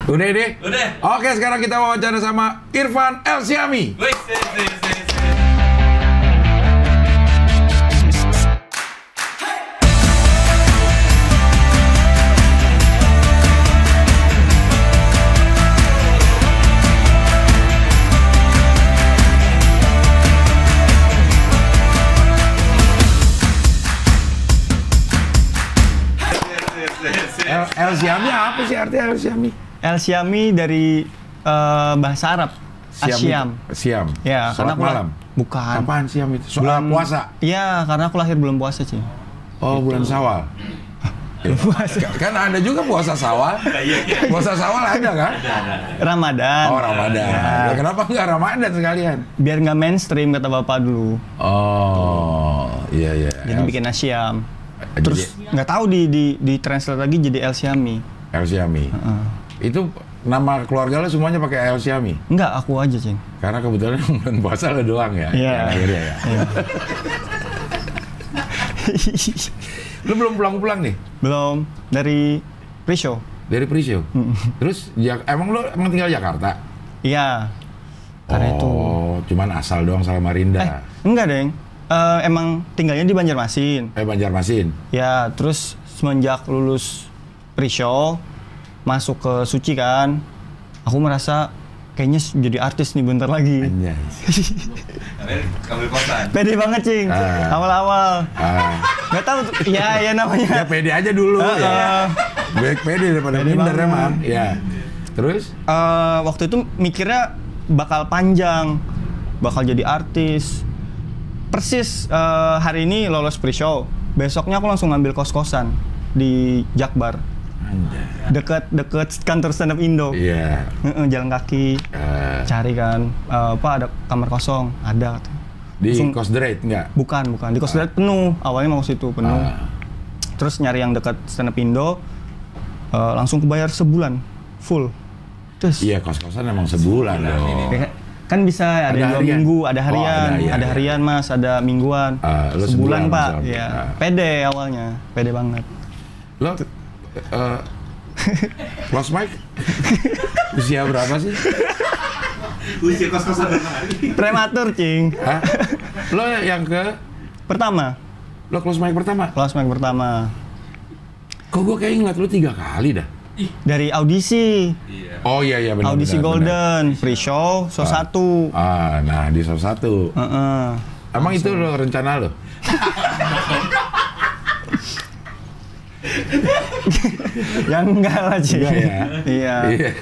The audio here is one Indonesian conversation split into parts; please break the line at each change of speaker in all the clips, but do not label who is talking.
Udah ini?
Udah.
Oke, sekarang kita wawancara sama Irfan Elsyami.
Wih,
Elsyami apa sih artinya Elsyami?
Elsyami dari bahasa Arab. Asyam.
Siam.
Ya,
Sholat
karena aku
malam.
Bukan.
Apaan siam itu? Soal puasa.
Iya, karena aku lahir belum puasa, Cing.
Oh, bulan Syawal. Kan ada juga puasa Syawal. Puasa Syawal ada kan?
Ramadan.
Oh, Ramadan. Ya, kenapa nggak Ramadan sekalian?
Biar nggak mainstream kata bapak dulu.
Oh, iya.
Jadi bikin Asyam. Terus nggak tahu di translate lagi jadi Elsyami.
Elsyami. Itu nama keluarga lo semuanya pakai Elsyami?
Enggak, aku aja, Cing.
Karena kebetulan bulan puasa lo doang ya?
Iya.
Akhirnya ya. Lo belum pulang-pulang nih?
Belum. Dari pre-show.
Dari pre-show? Terus, emang lo tinggal Jakarta?
Iya. Karena itu.
Cuman asal doang Samarinda.
Enggak, Deng. Emang tinggalnya di Banjarmasin.
Banjarmasin?
Ya, terus semenjak lulus pre-show, masuk ke Suci kan, aku merasa kayaknya jadi artis nih bentar lagi.
Anjay.
Ambil kosan.
Pede banget, Cing. Awal-awal. Nggak tahu, ya namanya.
Ya pede aja dulu ya. Baik pede daripada minder emang. Ya. Terus?
Waktu itu mikirnya bakal panjang, bakal jadi artis. Persis hari ini lolos pre-show, besoknya aku langsung ngambil kos-kosan di Jakbar. Deket kantor stand up Indo.
Iya.
Jalan kaki, cari kan, ada kamar kosong, ada.
Di
Langsung,
Kosderet nggak?
Bukan, di Kosderet penuh. Awalnya mau situ penuh. Terus nyari yang dekat stand up Indo, langsung kebayar sebulan full. Terus?
Iya, kos-kosan emang sebulan dong.
Kan bisa ada 2 minggu, ada harian, ada harian Mas, ada mingguan. Sebulan Pak, ya. Pede awalnya, pede banget.
Lo close mic usia berapa sih?
Usia kos-kosan berapa hari?
Prematur, Cing.
Hah? Lo yang ke
pertama?
Lo close mic pertama?
Close mic pertama.
Kok gue kayak ngeliat lo 3 kali dah?
Dari audisi.
Oh iya benar.
Audisi Golden, free show, show 1.
Nah di show 1. Emang itu lo rencana lo?
Ya enggak lah, Cing.
Iya.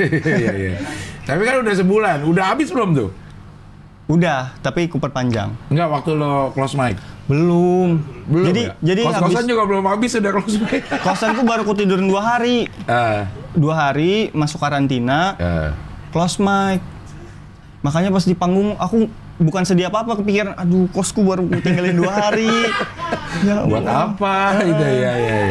Tapi kan udah sebulan, udah habis belum tuh?
Udah, tapi kuperpanjang.
Enggak, waktu lo close mic?
Belum. Jadi
kos-kosan juga belum habis udah close mic.
Kosanku baru kutiduran 2 hari. 2 hari masuk karantina. Close mic. Makanya pas di panggung aku bukan sedih apa-apa, kepikiran aduh kosku baru tinggalin 2 hari. Ya,
buat apa itu ya.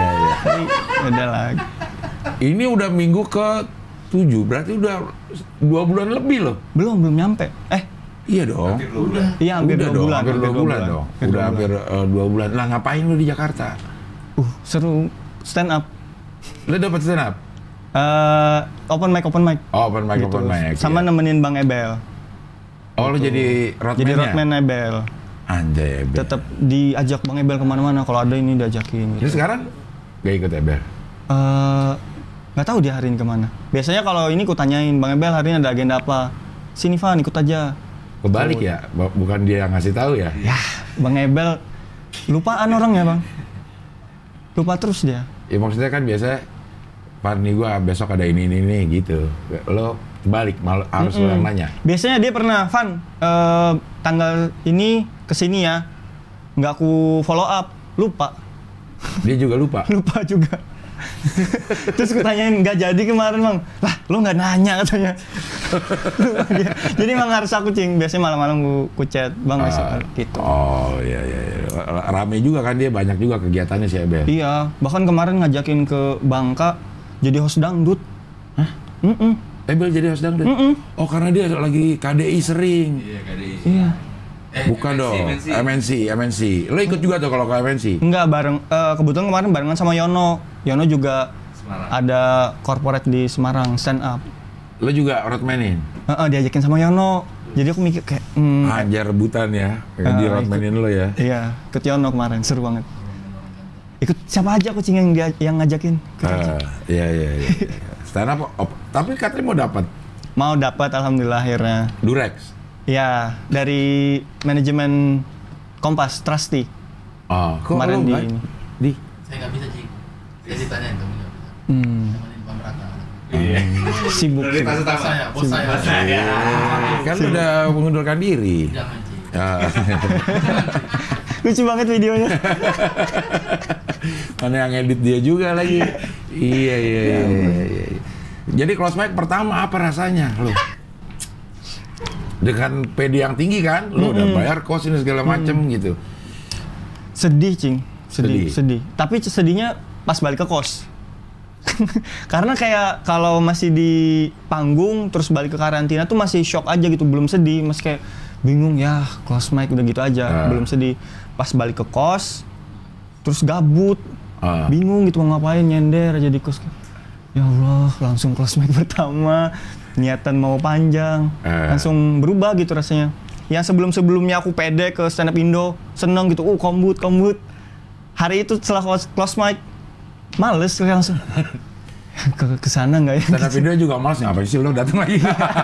Udah lah.
Ini udah minggu ke-7, berarti udah 2 bulan lebih loh.
Belum nyampe.
Iya dong.
Iya, hampir 2 bulan.
Hampir 2 bulan dong. Udah hampir 2 bulan. Lah ngapain lu di Jakarta?
Seru. Stand up.
Lu dapat stand up?
Open mic.
Oh, open mic.
Sama nemenin Bang Ebel.
Oh, lu jadi roadman-nya?
Jadi roadman Ebel.
Anjay, Ebel.
Tetap diajak Bang Ebel kemana-mana. Kalau ada ini diajakin.
Gitu. Terus sekarang gak ikut Ebel?
Nggak tahu dia hari ini kemana. Biasanya kalau ini ku tanyain, Bang Ebel hari ini ada agenda apa? Sini Van, ikut aja.
Kebalik ya? Bukan dia yang ngasih tahu ya?
Ya, Bang Ebel lupaan orang ya, Bang. Lupa terus dia.
Ya maksudnya kan biasa, Pak nih gua besok ada ini gitu. Lo balik, harus lo yang nanya.
Biasanya dia pernah, Van, tanggal ini kesini ya. Nggak aku follow up, lupa.
Dia juga lupa?
Lupa juga. Terus gue tanyain, nggak jadi kemarin Bang. Lah, lo nggak nanya katanya. Jadi emang harus aku, Cing. Biasanya malam-malam ku chat, Bang besok gitu.
Oh iya. Rame juga kan dia, banyak juga kegiatannya si Ebel.
Iya, bahkan kemarin ngajakin ke Bangka jadi host dangdut.
Hah? Ebel jadi host dangdut? Oh karena dia lagi KDI sering.
Iya, KDI.
Iya.
Bukan dong, MNC. Lo ikut juga tuh kalau ke MNC?
Enggak, bareng. Kebetulan kemarin barengan sama Yono. Yono juga Semarang. Ada corporate di Semarang, stand up.
Lo juga road manin?
Diajakin sama Yono. Jadi aku mikir kayak
Anjar rebutan ya, kayak di road manin lo ya?
Iya, ikut Yono kemarin, seru banget. Ikut siapa aja aku Cing yang ngajakin.
Iya. Stand up, tapi katanya
Mau dapat alhamdulillah akhirnya.
Durex?
Iya, dari manajemen Kompas, Trusty.
Kok
kemarin
lo di?
Saya nggak bisa, Cik. Saya ditanyain kamu nggak bisa. Nemenin Pak Raka.
Iya.
Sibuk.
Bos saya.
Kan udah mengundurkan diri.
Jangan, Cik.
Lucu banget videonya.
Mana yang edit dia juga lagi. Iya. Jadi close mic pertama apa rasanya lo? Dengan PD yang tinggi kan, lo udah bayar kos ini segala macem gitu.
Sedih, Cing. Sedih. Tapi sedihnya pas balik ke kos. Karena kayak kalau masih di panggung terus balik ke karantina tuh masih shock aja gitu, belum sedih, masih kayak bingung ya, close mic udah gitu aja, belum sedih. Pas balik ke kos terus gabut, bingung gitu mau ngapain, nyender aja di kos. Ya Allah, langsung close mic pertama, niatan mau panjang, langsung berubah gitu rasanya. Yang sebelumnya aku pede ke stand up Indo, seneng gitu, kombut. Hari itu setelah close mic, males kayak langsung ke sana nggak ya?
Stand up Indo juga males, ngapain sih lo datang lagi?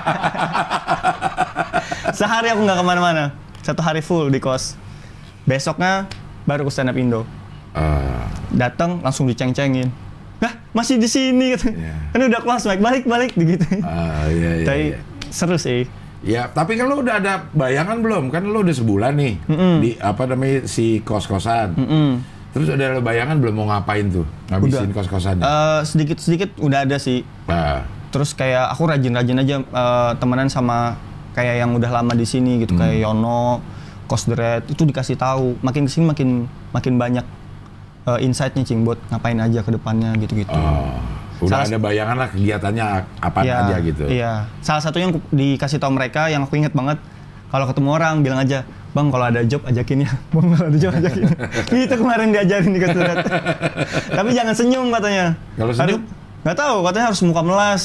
Sehari aku nggak kemana-mana, 1 hari full di kos. Besoknya baru ke stand up Indo. Datang langsung diceng-cengin. Nah, masih di sini gitu. Kan udah close mic, balik gitu.
Iya.
Tapi seru sih.
Ya, tapi kan lo udah ada bayangan belum? Kan lo udah sebulan nih di apa namanya si kos-kosan. Terus udah ada bayangan belum mau ngapain tuh? Ngabisin kos-kosannya?
Sedikit-sedikit udah ada sih. Terus kayak aku rajin-rajin aja temenan sama kayak yang udah lama di sini gitu, kayak Yono, Kosdret, itu dikasih tahu. Makin kesini makin banyak insight-nya, Cing, buat ngapain aja ke depannya gitu-gitu.
Udah ada bayangan lah kegiatannya apa aja gitu.
Iya. Salah satunya yang dikasih tahu mereka yang aku inget banget, kalau ketemu orang bilang aja, "Bang, kalau ada job ajakin ya." "Bang, kalau ada job ajakin." Itu kemarin diajarin di Kosdret. Tapi jangan senyum katanya.
Kalau senyum?
Nggak tahu, katanya harus muka melas.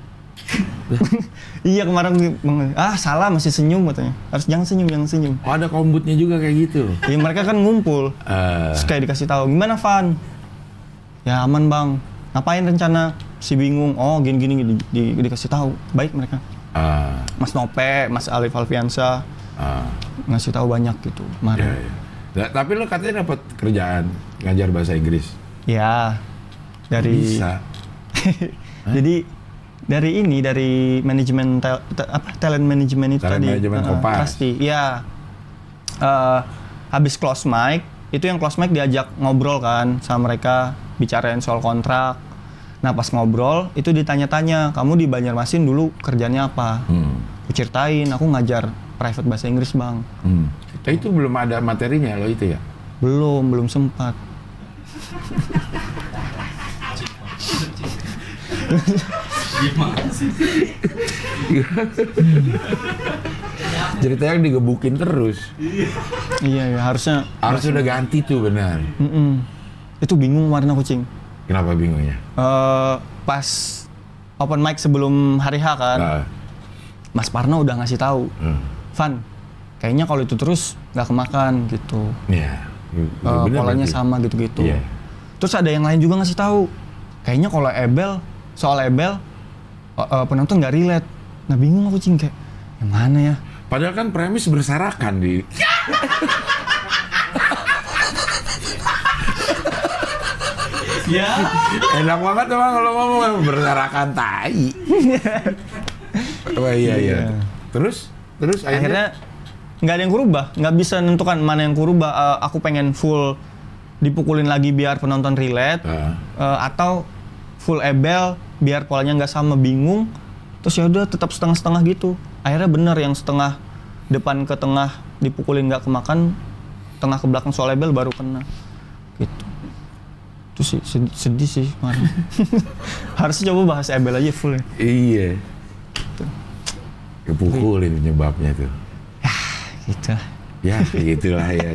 Iya, kemarin salah masih senyum katanya. Jangan senyum.
Oh, ada kombutnya juga kayak gitu.
Iya, mereka kan ngumpul. Terus kayak dikasih tahu, "Gimana, Van?" "Ya aman, Bang." "Ngapain rencana?" Si bingung. "Oh, gini dikasih tahu." Baik mereka. Mas Nope, Mas Alif Alfiansa. Ngasih tahu banyak gitu kemarin.
Iya. Tapi lo katanya dapat kerjaan ngajar bahasa Inggris.
Ya. Dari
Bisa.
Jadi dari manajemen talent management itu
talent
tadi.
Manajemen Kompas.
Pasti. Ya. Habis close mic, itu yang close mic diajak ngobrol kan sama mereka, bicarain soal kontrak. Nah, pas ngobrol itu ditanya-tanya, "Kamu di Banjarmasin dulu kerjanya apa?" Aku ceritain, "Aku ngajar private bahasa Inggris, Bang."
Itu belum ada materinya lo itu ya?
Belum sempat.
Gimana sih?
Ceritanya digebukin terus.
Iya, harusnya
udah ganti tuh, benar.
Itu bingung kemarin aku, Cing.
Kenapa bingungnya?
Pas open mic sebelum hari H kan, Mas Parno udah ngasih tahu, "Van, kayaknya kalau itu terus nggak kemakan gitu."
Iya.
Polanya sama gitu-gitu.
Iya.
Terus ada yang lain juga ngasih tahu, kayaknya kalau soal Ebel penonton nggak relate. Nah, bingung aku, Cing, kayak yang mana ya?
Padahal kan premis berserakan di.
Ya.
Enak banget emang kalau ngomong berserakan tai. Oh iya. Terus
Akhirnya nggak ada yang kurubah, nggak bisa nentukan mana yang kurubah. Aku pengen full dipukulin lagi biar penonton relate, atau full Ebel biar polanya nggak sama, bingung. Terus ya udah tetap setengah-setengah gitu. Akhirnya bener yang setengah depan ke tengah dipukulin nggak kemakan, tengah ke belakang soal Ebel baru kena gitu. Itu sih sedih sih kemarin. Harusnya coba bahas Ebel aja full ya.
Iya. Gitu. Kepukulin penyebabnya tuh.
Gitu.
Ya, gitulah ya.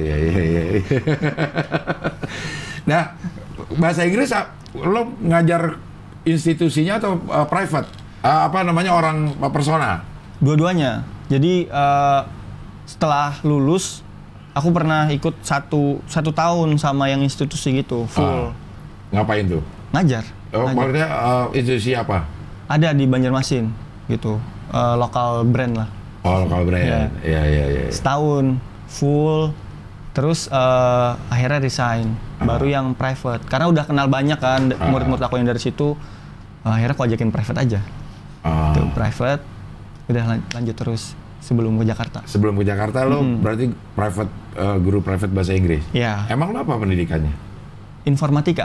Nah, bahasa Inggris lo ngajar institusinya atau private? Apa namanya orang persona?
Dua-duanya. Jadi setelah lulus, aku pernah ikut satu tahun sama yang institusi gitu, full.
Ngapain tuh?
Ngajar.
Maksudnya institusi apa?
Ada di Banjarmasin gitu, lokal brand lah.
Oh, lokal brand. Iya.
Setahun full, terus akhirnya resign. Baru yang private. Karena udah kenal banyak kan murid-murid aku yang dari situ. Akhirnya aku ajakin private aja. Tuh, private, udah lanjut terus sebelum ke Jakarta.
Sebelum ke Jakarta lo berarti guru private bahasa Inggris?
Iya.
Emang lo apa pendidikannya?
Informatika.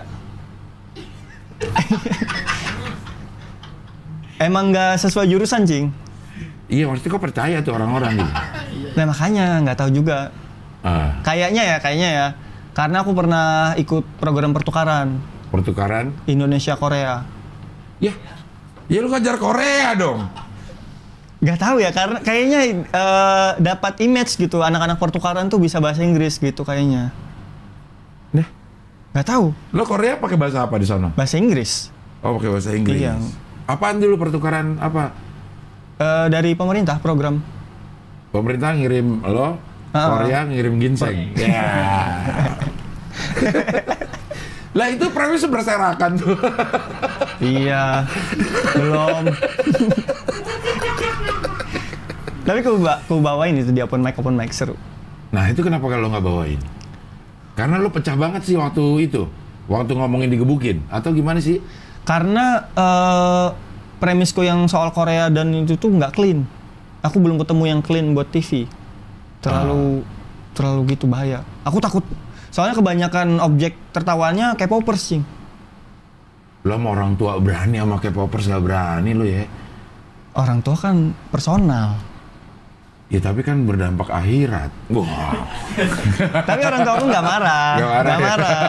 Emang nggak sesuai jurusan, Cing?
Iya, maksudnya kok percaya tuh orang-orang gitu?
Nah makanya nggak tahu juga. Kayaknya ya. Karena aku pernah ikut program pertukaran.
Pertukaran?
Indonesia Korea.
Ya lu ngajar Korea dong.
Gak tahu ya, karena kayaknya dapat image gitu, anak-anak pertukaran tuh bisa bahasa Inggris gitu kayaknya.
Nah,
Gak tahu.
lo Korea pakai bahasa apa di sana?
Bahasa Inggris.
Oh, pakai bahasa Inggris.
Iya.
Apaan dulu pertukaran apa?
Dari pemerintah program.
Pemerintah ngirim lo, Korea ngirim ginseng. Ya. Lah itu premis berserakan tuh.
Iya, belum. Tapi ku bawain itu di open mic seru.
Nah itu kenapa kalau nggak bawain? Karena lo pecah banget sih waktu itu, waktu ngomongin digebukin, atau gimana sih?
Karena premisku yang soal Korea dan itu tuh nggak clean. Aku belum ketemu yang clean buat TV. Terlalu gitu bahaya. Aku takut. Soalnya kebanyakan objek tertawanya K-popers, Cing.
Lo mau orang tua berani sama K-popers nggak berani lo ya?
Orang tua kan personal.
Ya tapi kan berdampak akhirat. Wah.
Tapi orang tua aku nggak marah. Nggak marah.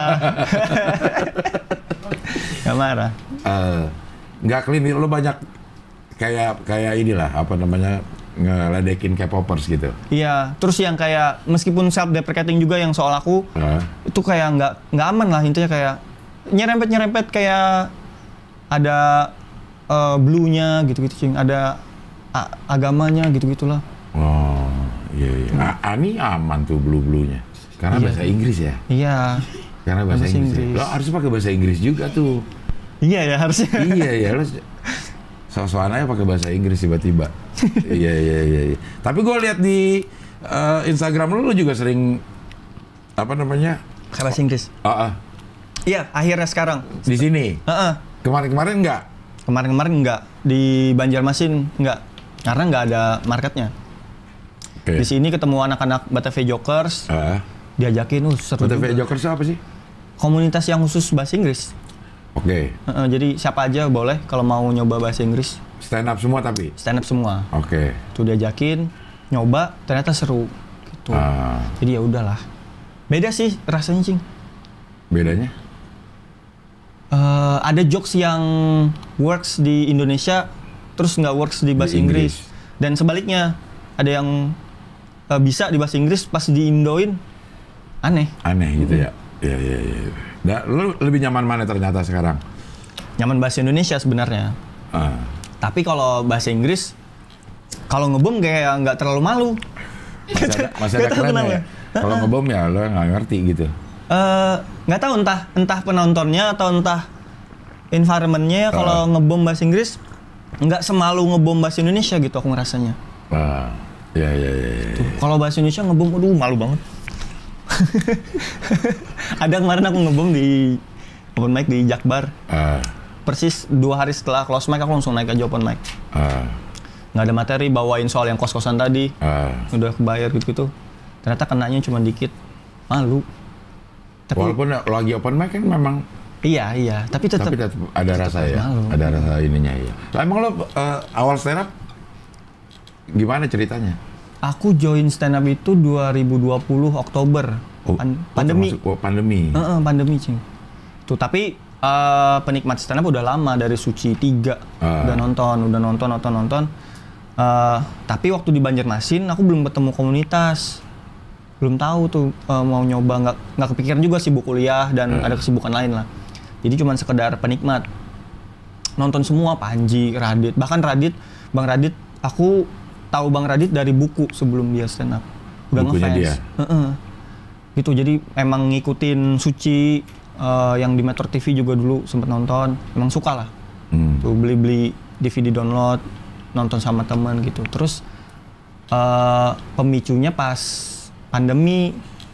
Nggak marah.
Nggak clean, lo banyak kayak inilah apa namanya ngeledekin K-popers gitu.
Iya, terus yang kayak meskipun self deprecating juga yang soal aku itu kayak nggak aman lah, intinya kayak nyerempet kayak ada blue-nya gitu-gitu, Cing. Ada agamanya gitu-gitulah.
Oh, iya. Ani aman tuh blue-bluenya. Karena bahasa Inggris ya?
Iya.
Karena bahasa Inggris. Lo harus pakai bahasa Inggris juga tuh.
Iya ya, harusnya.
Iya, lo so-soan aja pakai bahasa Inggris tiba-tiba. Iya. Tapi gue lihat di Instagram lo juga sering apa namanya?
Bahasa Inggris. Iya, akhirnya sekarang.
Di sini? Kemarin-kemarin enggak?
Kemarin enggak. Di Banjarmasin enggak. Karena enggak ada marketnya. Di sini ketemu anak-anak BTV Jokers. Diajakin, seru juga.
BTV Jokers apa sih?
Komunitas yang khusus bahasa Inggris.
Oke.
Jadi siapa aja boleh kalau mau nyoba bahasa Inggris.
Stand up semua tapi?
Stand up semua.
Oke.
Tuh diajakin, nyoba, ternyata seru. Gitu. Jadi ya udahlah. Beda sih rasanya, Cing.
Bedanya?
Ada jokes yang works di Indonesia, terus nggak works di bahasa Inggris. Dan sebaliknya, ada yang bisa di bahasa Inggris, pas di Indoin, aneh.
Aneh gitu ya? Iya. Nah, lu lebih nyaman mana ternyata sekarang?
Nyaman bahasa Indonesia sebenarnya. Tapi kalau bahasa Inggris, kalau ngebom kayak nggak terlalu malu.
Masih ada keren ya? Kalau ngebom ya lo nggak ngerti gitu.
Nggak tahu entah penontonnya atau entah environmentnya. Kalau ngebom bahasa Inggris nggak semalu ngebom bahasa Indonesia gitu aku ngerasanya.
Iya.
Kalau bahasa Indonesia ngebom, aduh malu banget. Ada kemarin aku ngebom di open mic di Jakbar. Persis 2 hari setelah close mic aku langsung naik aja open mic. Nggak ada materi, bawain soal yang kos-kosan tadi. Udah kebayar gitu-gitu. Ternyata kenanya cuma dikit. Malu.
Tapi, walaupun lagi open mic kan memang
iya, tapi tetap
ada rasa ya. Malu. Ada rasa ininya ya. Lah, emang lo awal stand up gimana ceritanya?
Aku join stand up itu 2020 Oktober. Pandemi.
Pandemi.
Pandemi, Cing. Tuh, tapi penikmat stand up udah lama, dari Suci 3. Udah nonton. Tapi waktu di Banjarmasin aku belum ketemu komunitas. Belum tahu tuh mau nyoba, nggak kepikiran juga sibuk kuliah dan ada kesibukan lain lah. Jadi cuma sekedar penikmat. nonton semua, Panji, Radit, bahkan Bang Radit, aku tahu Bang Radit dari buku sebelum dia stand up. Udah
Bukunya
ngefans.
dia?
Gitu, jadi emang ngikutin Suci, yang di Metro TV juga dulu sempet nonton, emang suka lah. Tuh beli DVD download, nonton sama teman gitu. Terus pemicunya pas pandemi,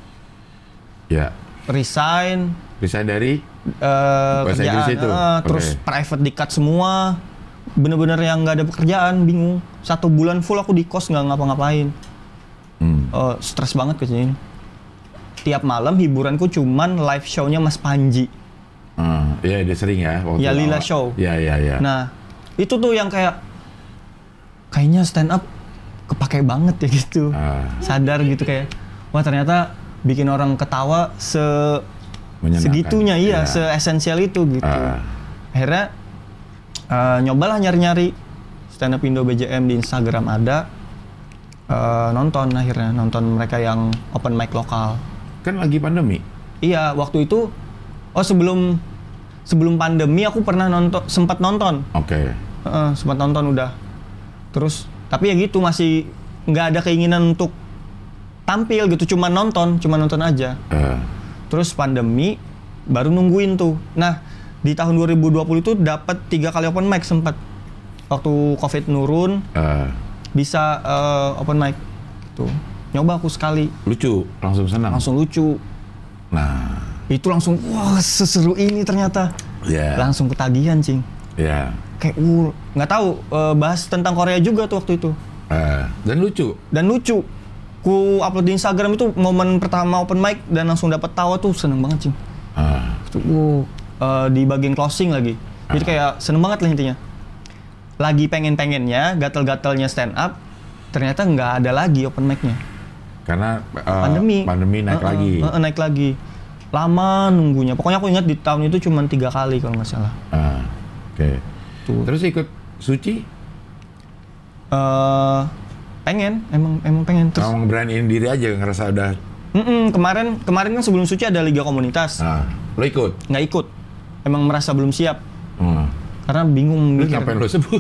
Ya.
resign
Dari bahasa Inggris itu?
terus
Oke.
private di-cut semua, bener-bener yang nggak ada pekerjaan, bingung. 1 bulan full aku di kos nggak ngapa-ngapain. Stres banget ke sini. Tiap malam hiburanku cuman live show-nya Mas Panji.
Iya, dia sering ya.
Ya, Lila Show.
Iya.
Nah, itu tuh yang kayaknya stand up kepake banget ya gitu. Sadar gitu kayak, wah ternyata bikin orang ketawa
Menyenangkan.
segitunya, iya,
Ya.
se-esensial itu gitu. Akhirnya nyobalah nyari-nyari stand up Indo BJM di Instagram ada, nonton mereka yang open mic lokal.
Kan lagi pandemi.
Iya, waktu itu sebelum pandemi aku pernah sempat nonton.
Oke.
Sempat nonton udah. Terus tapi ya gitu, masih nggak ada keinginan untuk tampil gitu, cuma nonton aja. Terus pandemi baru nungguin tuh. Nah, di tahun 2020 itu dapat 3 kali open mic sempat. Waktu Covid nurun, bisa open mic gitu. Nyoba aku sekali.
Lucu, langsung senang.
Langsung lucu.
Nah,
Itu langsung, wah seseru ini ternyata.
ya.
Langsung ketagihan, Cing.
Ya.
Kayak nggak tahu, bahas tentang Korea juga tuh waktu itu.
Dan lucu.
Dan lucu. Ku upload di Instagram itu momen pertama open mic dan langsung dapat tawa tuh, seneng banget, Cing. Itu, di bagian closing lagi. Jadi kayak seneng banget lah intinya. Lagi pengen-pengennya, gatel-gatelnya stand up, ternyata nggak ada lagi open mic-nya.
Karena
Pandemi
naik lagi.
Naik lagi. Lama nunggunya. Pokoknya aku ingat di tahun itu cuma 3 kali kalau nggak salah.
Oke.
Tuh.
Terus ikut Suci?
Pengen, emang pengen. Terus
Emang beraniin diri aja, ngerasa udah.
kemarin kan sebelum Suci ada Liga Komunitas.
Lo ikut?
Nggak ikut. Emang merasa belum siap. Karena bingung
Lu
mikir.
ngapain lo sebut?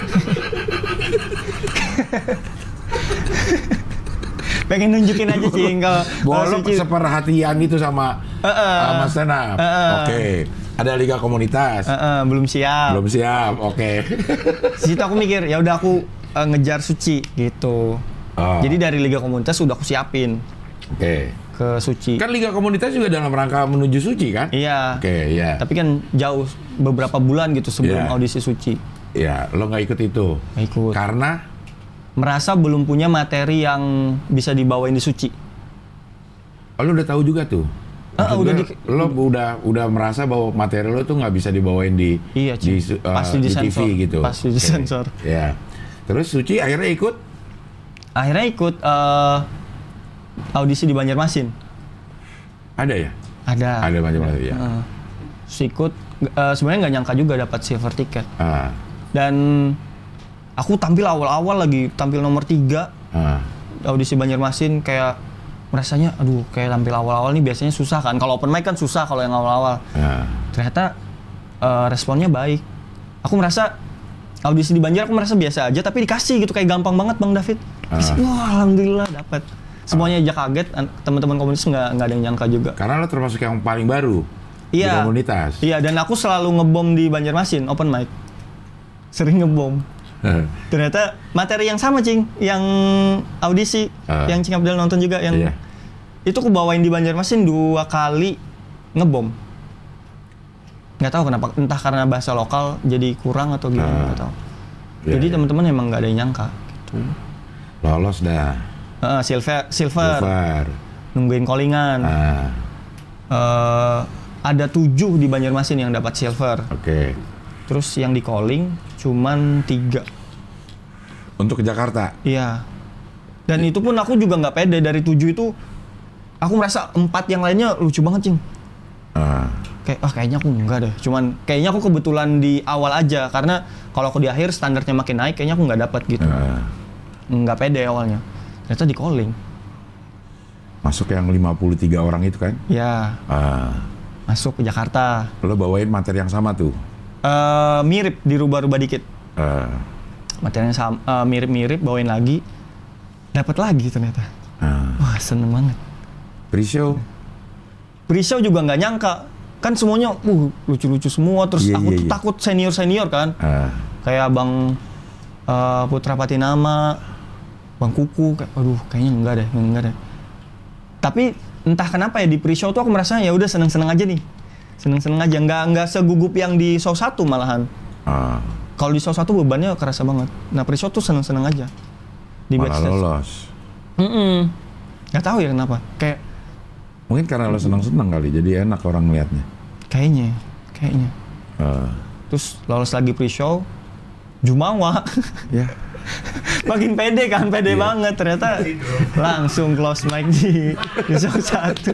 Pengen nunjukin aja, Cing, kalau
Bahwa lo
Suci.
seperhatian itu sama stand up. Oke. Ada Liga Komunitas.
Belum siap.
Belum siap. Oke.
Di situ aku mikir, ya udah aku ngejar Suci gitu. Jadi dari Liga Komunitas udah aku siapin
Oke.
ke Suci.
Kan Liga Komunitas juga dalam rangka menuju Suci kan?
Iya.
Oke, iya.
Tapi kan jauh beberapa bulan gitu sebelum
Iya.
audisi Suci.
Ya, lo nggak ikut itu.
Nggak ikut.
Karena
Merasa belum punya materi yang bisa dibawain di Suci.
lo udah tahu juga tuh. Maksud
udah
gue, lo udah merasa bahwa materi lo tuh nggak bisa dibawain di
Iya, Cing. Pasti
di
disensor.
TV gitu.
Pasti
Oke.
disensor.
Ya. Terus Suci akhirnya ikut?
Akhirnya ikut audisi di Banjarmasin.
Ada ya?
Ada.
Ada macam-macam ya.
Terus ikut, sebenarnya nggak nyangka juga dapat silver ticket. Dan aku tampil awal-awal lagi, tampil nomor 3 audisi Banjarmasin, kayak merasanya, aduh kayak tampil awal-awal nih biasanya susah kan. Kalau open mic kan susah kalau yang awal-awal. Ternyata responnya baik. Aku merasa audisi di Banjar aku merasa biasa aja, tapi dikasih gitu kayak gampang banget Bang David. Wah alhamdulillah dapat. Semuanya aja kaget, teman-teman komunitas nggak ada yang nyangka juga.
Karena lo termasuk yang paling baru di komunitas.
Iya, dan aku selalu ngebom di Banjarmasin open mic. Sering ngebom. Ternyata materi yang sama, Cing, yang audisi, yang Cing Abdel nonton juga, yang itu aku bawain di Banjarmasin 2 kali ngebom. Nggak tahu kenapa, entah karena bahasa lokal jadi kurang atau gimana, nggak tahu. Jadi teman-teman emang nggak ada yang nyangka. Gitu.
Lolos dah.
Silver. Nungguin callingan. Ada 7 di Banjarmasin yang dapat silver.
Oke.
Terus yang di calling cuman 3.
Untuk ke Jakarta?
Iya. Dan itu pun aku juga nggak pede, dari 7 itu aku merasa 4 yang lainnya lucu banget, Cing. Kayaknya aku enggak deh. Cuman kayaknya aku kebetulan di awal aja, karena kalau aku di akhir standarnya makin naik, kayaknya aku nggak dapat gitu. Nggak pede awalnya. Ternyata di calling.
Masuk yang 53 orang itu kan?
Ya. Masuk ke Jakarta.
Lo bawain materi yang sama tuh?
Mirip, dirubah-rubah dikit.
Ah.
Materialnya sama, mirip-mirip, bawain lagi, dapat lagi ternyata. Wah, seneng banget. Pre-show juga nggak nyangka, kan semuanya lucu-lucu semua. Terus aku tuh takut senior kan, kayak Bang Putra Patinama, Bang Kuku, aduh kayaknya enggak deh. Tapi entah kenapa ya di pre-show tuh aku merasa ya udah seneng-seneng aja nih, seneng-seneng aja, nggak segugup yang di show 1 malahan. Kalau di show 1 bebannya kerasa banget. Nah pre-show tuh seneng-seneng aja. Di
malah
backstage.
lolos.
Nggak tahu ya kenapa. Kayak
mungkin karena lo seneng-seneng kali, jadi enak orang ngeliatnya.
Kayaknya. Terus lolos lagi pre-show, Jumawa. Ya. Makin pede kan, pede banget. Ternyata langsung close mic di show 1.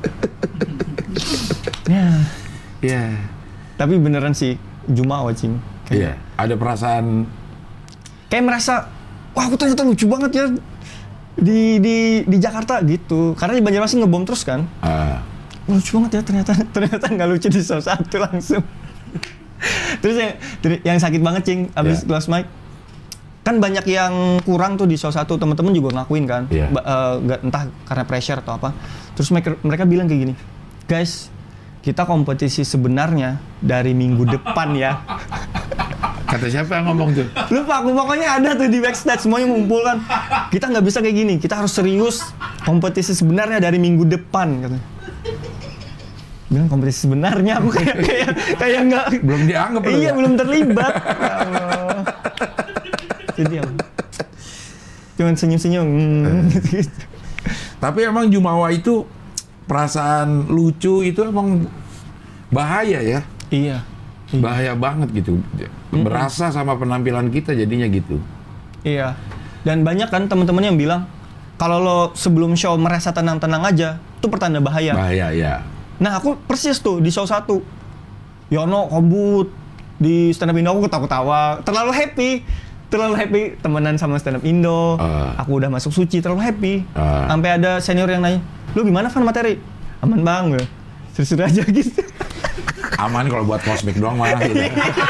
Ya. Tapi beneran sih, Jumawa Cing.
Iya, ada perasaan
kayak merasa, wah aku ternyata lucu banget ya di Jakarta gitu. Karena di Banjarmasin ngebom terus kan. Lucu banget ya ternyata nggak lucu di show 1 langsung. Terus yang sakit banget Cing, abis close mic. Kan banyak yang kurang tuh di show 1, teman-teman juga ngakuin kan. Entah karena pressure atau apa. Terus mereka bilang kayak gini, guys, kita kompetisi sebenarnya dari minggu depan ya.
Kata siapa yang ngomong tuh?
Lupa aku, pokoknya ada tuh di backstage semuanya ngumpul kan. Kita nggak bisa kayak gini, kita harus serius. Kompetisi sebenarnya dari minggu depan katanya. Bilang kompetisi sebenarnya, aku kayak nggak. Belum
dianggap.
Iya, belum terlibat. Ya Allah. Jadi cuman senyum-senyum. Gitu.
Tapi emang Jumawa itu perasaan lucu itu emang bahaya ya.
Iya.
Bahaya banget gitu. Berasa sama penampilan kita jadinya gitu.
Iya. Dan banyak kan teman-teman yang bilang kalau lo sebelum show merasa tenang-tenang aja, itu pertanda bahaya.
Bahaya ya.
Nah, aku persis tuh di show 1. Yono kombut di stand up Indo, aku ketawa-ketawa, terlalu happy temenan sama stand up Indo. Aku udah masuk suci, terlalu happy. Sampai ada senior yang nanya, "Lu gimana Van materi?" "Aman Bang." Seru-seru aja gitu.
Aman kalau buat kosmik doang malah gitu.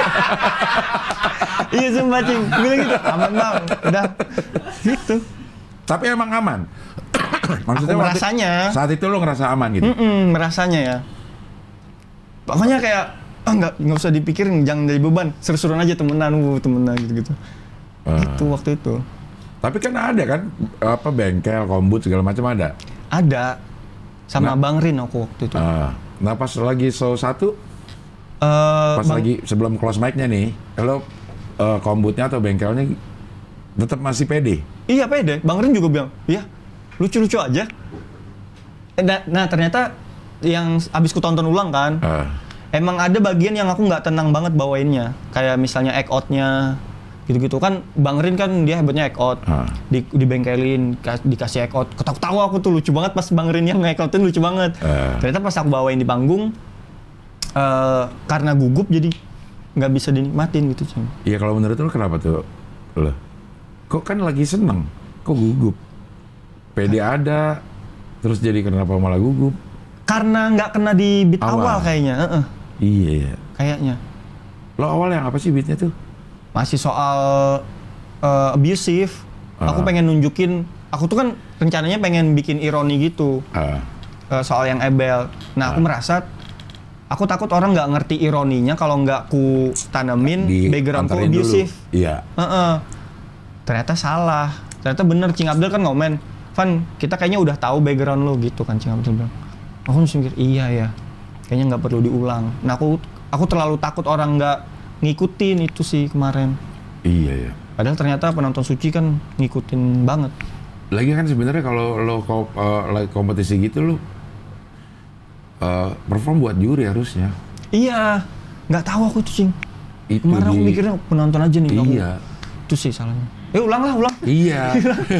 Iya sumpah Cing, bilang gitu, "Aman Bang." Udah gitu.
Tapi emang aman. Maksudnya
aku merasanya
saat itu lo ngerasa aman gitu?
Merasanya ya. Pokoknya kayak nggak usah dipikirin, jangan jadi beban, seru-seruan aja temenan gitu-gitu. Itu waktu itu. Tapi
kan ada kan apa bengkel, kombut segala macam ada.
Ada. Sama Bang Rin aku waktu itu.
Nah pas lagi show 1 lagi sebelum close mic-nya nih, lo kombutnya atau bengkelnya tetap masih pede?
Iya pede. Bang Rin juga bilang, "Iya, lucu-lucu aja." Nah ternyata yang abis ku tonton ulang kan, emang ada bagian yang aku nggak tenang banget bawainnya. Kayak misalnya act out-nya gitu-gitu kan. Bang Rin kan dia hebatnya act out. Dibengkelin, dikasih act out. Ketawa-ketawa aku tuh lucu banget pas Bang Rin yang nge-act out-in lucu banget. Ternyata pas aku bawain di panggung, karena gugup jadi nggak bisa dinikmatin gitu.
Iya, kalau menurut lo kenapa tuh lo? Kok kan lagi seneng, kok gugup? PD ada, terus jadi kenapa malah gugup?
Karena nggak kena di beat awal kayaknya.
Iya.
Kayaknya.
Lo awal yang apa sih beatnya tuh?
Masih soal abusive. Aku pengen nunjukin, aku tuh kan rencananya pengen bikin ironi gitu. Soal yang Ebel. Nah aku merasa, aku takut orang nggak ngerti ironinya kalau nggak ku tanemin background ku abusive.
Iya.
Ternyata salah. Ternyata bener, Cing Abdel kan ngomen, "Van, kita kayaknya udah tahu background lo gitu kan," Cing Abdel bilang. Aku masih mikir, iya ya, kayaknya nggak perlu diulang. Nah aku terlalu takut orang nggak ngikutin itu sih kemarin.
Iya ya.
Padahal ternyata penonton suci kan ngikutin banget.
Lagi kan sebenarnya kalau lo lagi kompetisi gitu lo perform buat juri harusnya.
Iya, nggak tahu aku tuh Cing. Kemarin aku mikirnya penonton aja nih.
Iya.
Itu sih salahnya. Ulang.
Iya.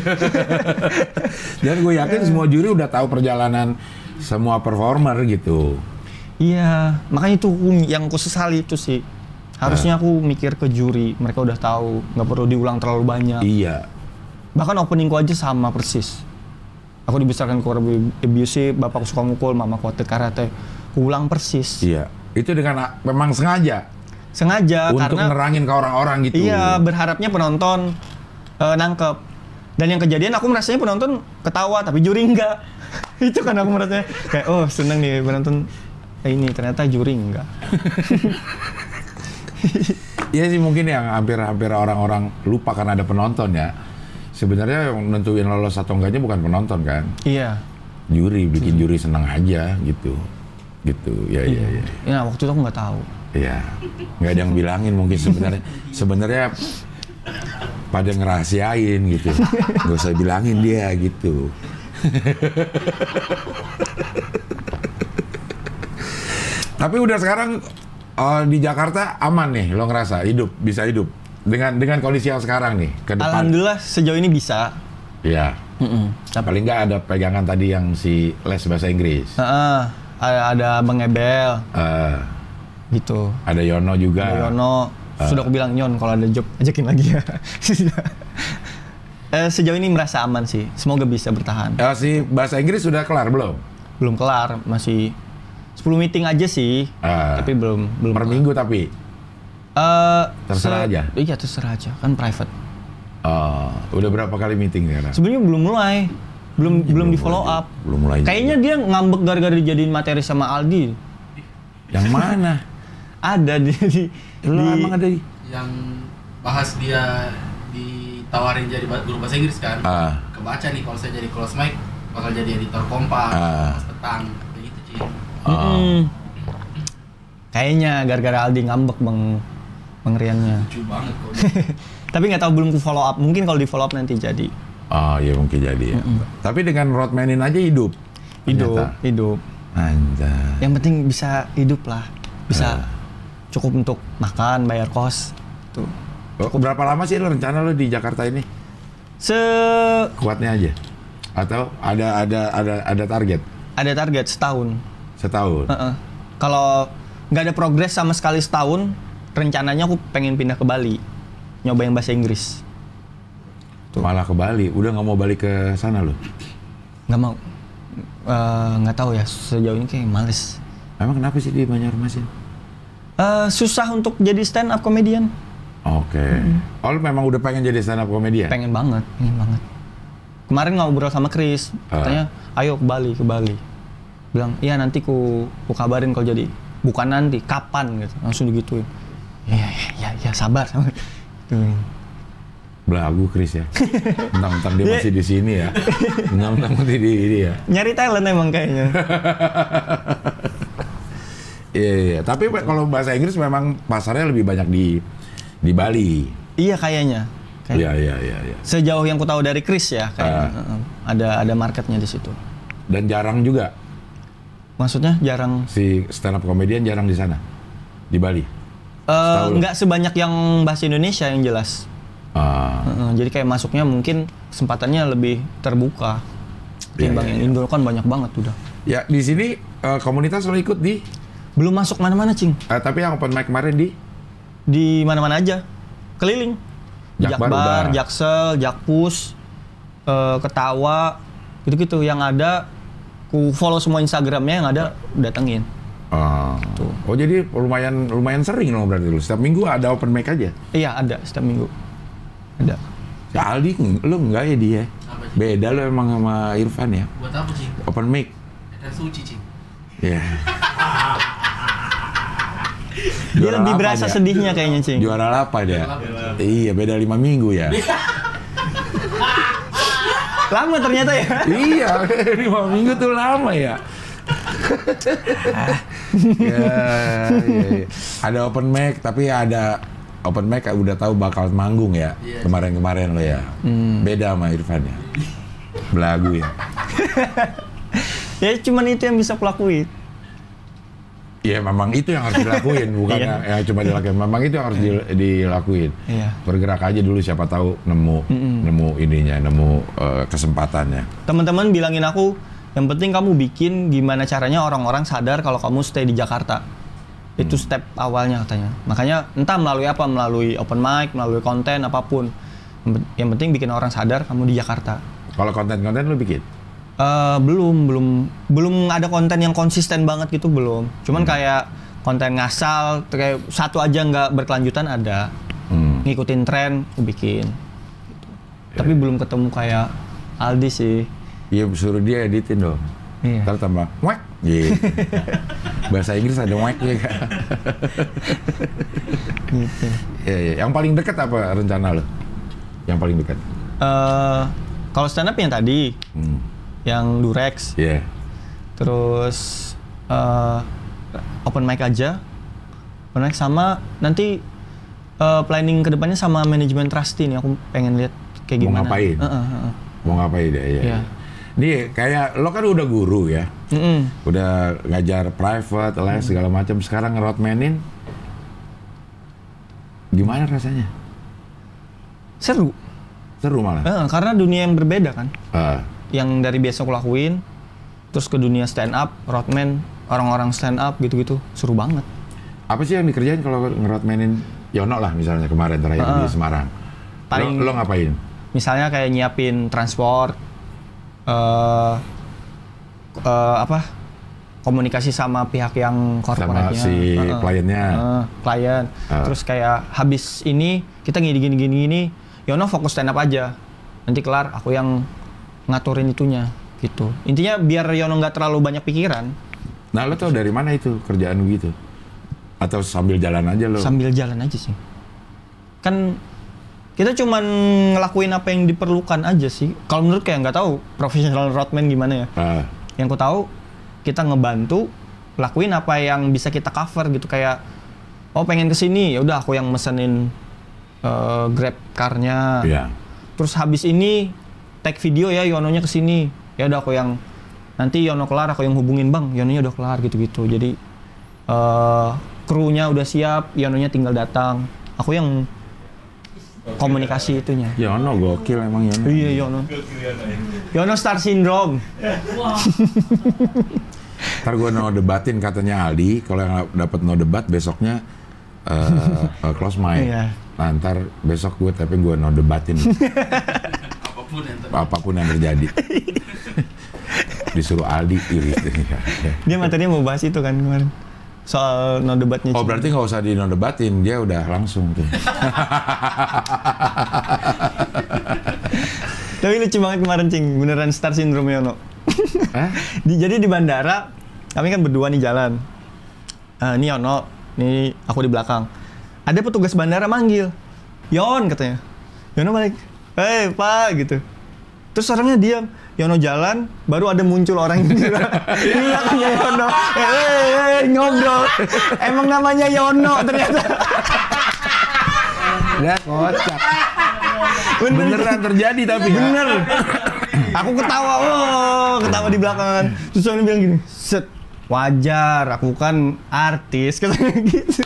Dan gue yakin semua juri udah tahu perjalanan semua performer gitu.
Iya, makanya itu yang aku sesali itu sih. Harusnya aku mikir ke juri, mereka udah tahu, nggak perlu diulang terlalu banyak.
Iya.
Bahkan openingku aja sama persis. Aku dibesarkan keluarga abusive, bapakku suka mukul, mamaku atlet karate. Ulang persis.
Iya. Itu dengan memang sengaja.
Sengaja
untuk
karena
nerangin ke orang-orang gitu.
iya, berharapnya penonton nangkep. Dan yang kejadian aku merasanya penonton ketawa tapi juri enggak. Itu kan aku merasanya kayak oh seneng nih penonton ini ternyata juri enggak.
Iya sih mungkin yang hampir orang-orang lupa karena ada penonton ya. Sebenarnya yang nentuin lolos atau enggaknya bukan penonton kan.
Iya.
Juri, bikin juri senang aja gitu. Gitu, ya.
Nah waktu itu aku nggak tahu.
Iya, nggak ada yang bilangin mungkin sebenarnya pada ngerahasiain gitu. Nggak usah bilangin dia gitu. Tapi udah sekarang di Jakarta aman nih, lo ngerasa bisa hidup dengan kondisi yang sekarang nih ke depan.
Alhamdulillah sejauh ini bisa.
Iya. Paling nggak ada pegangan tadi yang si les bahasa Inggris.
Ada Bang Ebel. Gitu.
Ada Yono juga.
Ada Yono. Sudah aku bilang Nyon kalau ada job ajakin lagi ya. Sejauh ini merasa aman sih. Semoga bisa bertahan.
Si bahasa Inggris sudah kelar belum?
Belum kelar, masih 10 meeting aja sih. Tapi belum
per
kelar.
minggu tapi. Terserah aja.
Iya, terserah aja. Kan private.
Udah berapa kali meeting sekarang?
Sebenarnya belum mulai. Belum di follow up.
Belum mulai.
Kayaknya dia ngambek gara-gara dijadiin materi sama Aldi.
Yang mana?
Ada di
emang ada di?
Yang bahas dia ditawarin jadi guru bahasa Inggris kan. Kebaca nih kalau saya jadi close mic bakal jadi editor Kompas, Kompas Petang, kayak gitu Ci.
Kayaknya gara-gara Aldi ngambek Bang Riannya.
Lucu banget kok.
Tapi nggak tahu, belum ke follow up. Mungkin kalau di follow up nanti jadi.
Ya mungkin jadi ya. Tapi dengan roadmanin aja hidup.
Hidup.
Anjay.
Yang penting bisa hidup lah. Bisa cukup untuk makan, bayar kos. Tuh.
Berapa lama sih lo rencana lo di Jakarta ini? Kuatnya aja. Atau ada target?
Ada target setahun.
Setahun.
Kalau nggak ada progres sama sekali setahun, rencananya aku pengen pindah ke Bali, nyobain bahasa Inggris.
Tuh. Malah ke Bali, udah nggak mau balik ke sana lo?
Nggak mau, nggak tahu ya, sejauh ini kayak males.
Emang kenapa sih di Banjarmasin?
Susah untuk jadi stand up comedian.
Oke. Oh lu memang udah pengen jadi stand up comedian?
Pengen banget. Kemarin ngobrol sama Chris, katanya ayo ke Bali. Bilang, iya nanti ku kabarin kalau jadi. Bukan nanti, kapan gitu, langsung digituin. Ya sabar.
Belagu Chris ya. Mentang-mentang dia masih di sini ya. Mentang-mentang masih di ini ya.
Nyari talent emang kayaknya.
Iya. Tapi kalau bahasa Inggris memang pasarnya lebih banyak di Bali.
Iya kayaknya.
Iya.
Sejauh yang ku tahu dari Chris ya, kayaknya ada marketnya di situ.
Dan jarang juga.
Maksudnya jarang.
Si stand up comedian jarang di sana, di Bali.
Nggak sebanyak yang bahasa Indonesia yang jelas. Jadi kayak masuknya mungkin kesempatannya lebih terbuka. Ketimbang yang Indo kan banyak banget udah. Ya
di sini komunitas lo ikut di?
Belum masuk mana-mana Cing.
Tapi yang open mic kemarin di
mana-mana aja, keliling. Jakbar, Jaksel, Jakpus, Ketawa, gitu-gitu. Yang ada, ku follow semua Instagramnya, yang ada datengin.
Tuh. Oh jadi lumayan sering loh berarti lu. Setiap minggu ada open mic aja?
Iya ada, setiap minggu. Ada.
Ya Aldi, lu enggak ya dia? Beda lo emang sama Irfan ya?
Buat apa Cing?
Open mic?
Dan suci Cing.
Iya.
Dia lebih berasa sedihnya kayaknya Cing.
Juara apa dia? Iya beda 5 minggu ya.
Lama ternyata ya?
Iya 5 minggu tuh lama ya. Ya. Ada open mic tapi ada open mic udah tahu bakal manggung ya kemarin-kemarin lo ya. Beda sama Irfan ya. Belagu ya.
Ya cuman itu yang bisa kulakuin.
Ya memang itu yang harus dilakuin, bukan yang cuma dilakuin. Memang itu yang harus dilakuin. Bergerak aja dulu, siapa tahu nemu ininya, nemu kesempatannya.
Teman-teman bilangin aku, yang penting kamu bikin gimana caranya orang-orang sadar kalau kamu stay di Jakarta. Itu step awalnya katanya. Makanya entah melalui apa, melalui open mic, melalui konten apapun. Yang penting bikin orang sadar kamu di Jakarta.
Kalau konten-konten lu bikin?
Belum ada konten yang konsisten banget gitu belum. Cuman kayak konten ngasal kayak satu aja nggak berkelanjutan ada. Ngikutin tren aku bikin gitu. Tapi belum ketemu kayak Aldi sih.
Iya, suruh dia editin dong.
Iya.
Ntar tambah wek gitu. Bahasa Inggris ada weknya kan.
Gitu.
Iya. Yang paling dekat apa rencana lo? Yang paling dekat?
Kalau stand up yang tadi, yang Durex.
Iya.
Terus open mic aja. Open mic sama nanti planning kedepannya sama manajemen Trusty nih. Aku pengen lihat kayak gimana.
Mau ngapain? Mau ngapain deh? Iya. Nih kayak lo kan udah guru ya, udah ngajar private, les segala macam. Sekarang nge-roadmanin, gimana rasanya?
Seru malah. Karena dunia yang berbeda kan. Yang dari biasa aku lakuin, terus ke dunia stand up, roadman, orang-orang stand up gitu-gitu, seru banget.
Apa sih yang dikerjain kalau nge-roadmanin Yono lah misalnya kemarin terakhir di Semarang? Lo ngapain?
Misalnya kayak nyiapin transport. Komunikasi sama pihak yang korporatnya,
sama si kliennya,
klien. Terus kayak habis ini kita gini, Yono fokus stand up aja. Nanti kelar aku yang ngaturin itunya, gitu. Intinya biar Yono nggak terlalu banyak pikiran.
Nah, lo tau dari mana itu kerjaan gitu? Atau sambil jalan aja lo? Sambil jalan aja
sih. Kan kita cuman ngelakuin apa yang diperlukan aja sih. Kalau menurut kayak nggak tahu profesional roadman gimana ya. Yang ku tahu kita ngebantu lakuin apa yang bisa kita cover gitu, kayak pengen kesini ya udah aku yang mesenin Grab car-nya.
Yeah.
Terus habis ini tag video ya Yononya kesini. Ya udah aku yang nanti Yono kelar aku yang hubungin Bang, Yononya udah kelar gitu-gitu. Jadi krunya udah siap, Yononya tinggal datang. Aku yang komunikasi itunya.
Yono gokil emang Yono.
Iya Yono. Yono Star Syndrome.
Ntar gue no debatin katanya Aldi, kalau yang dapat no debat besoknya close mic. Iya. Nah ntar besok gue no debatin. Apapun yang terjadi. Disuruh Aldi iri.
Dia materinya mau bahas itu kan kemarin. Soal no debatnya.
Oh berarti nggak usah di no debatin, dia udah langsung tuh.
Tapi lucu banget kemarin Cing, beneran Star Syndrome Yono. Jadi di bandara, kami kan berdua nih jalan. Ini Yono, ini aku di belakang. Ada petugas bandara manggil, Yon katanya. Yono balik, hei Pak gitu. Terus orangnya diam. Yono jalan, baru ada muncul orang yang iya kan Yono, ngobrol. Emang namanya Yono ternyata.
Ya kocak. Beneran terjadi tapi.
Bener. Aku ketawa, ketawa di belakangan. Terus Yono bilang gini, set, wajar, aku kan artis, katanya gitu.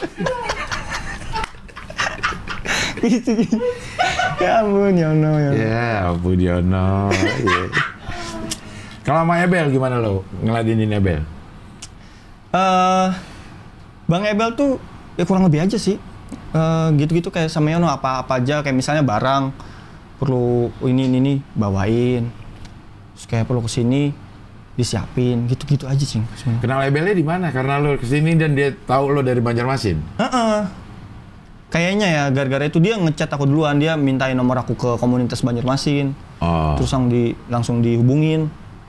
Gitu. Ya ampun Yono.
Ya ampun Yono. Kalau sama Ebel gimana lo ngeladenin Ebel?
Bang Ebel tuh ya kurang lebih aja sih. Gitu-gitu kayak sama Yono apa-apa aja, kayak misalnya barang perlu ini bawain. Terus kayak perlu kesini disiapin, gitu-gitu aja sih.
Kenal Ebelnya di mana? Karena lo kesini dan dia tahu lo dari Banjarmasin.
Kayaknya ya gara-gara itu dia ngechat aku duluan, dia mintain nomor aku ke komunitas Banjarmasin. Terus langsung dihubungin.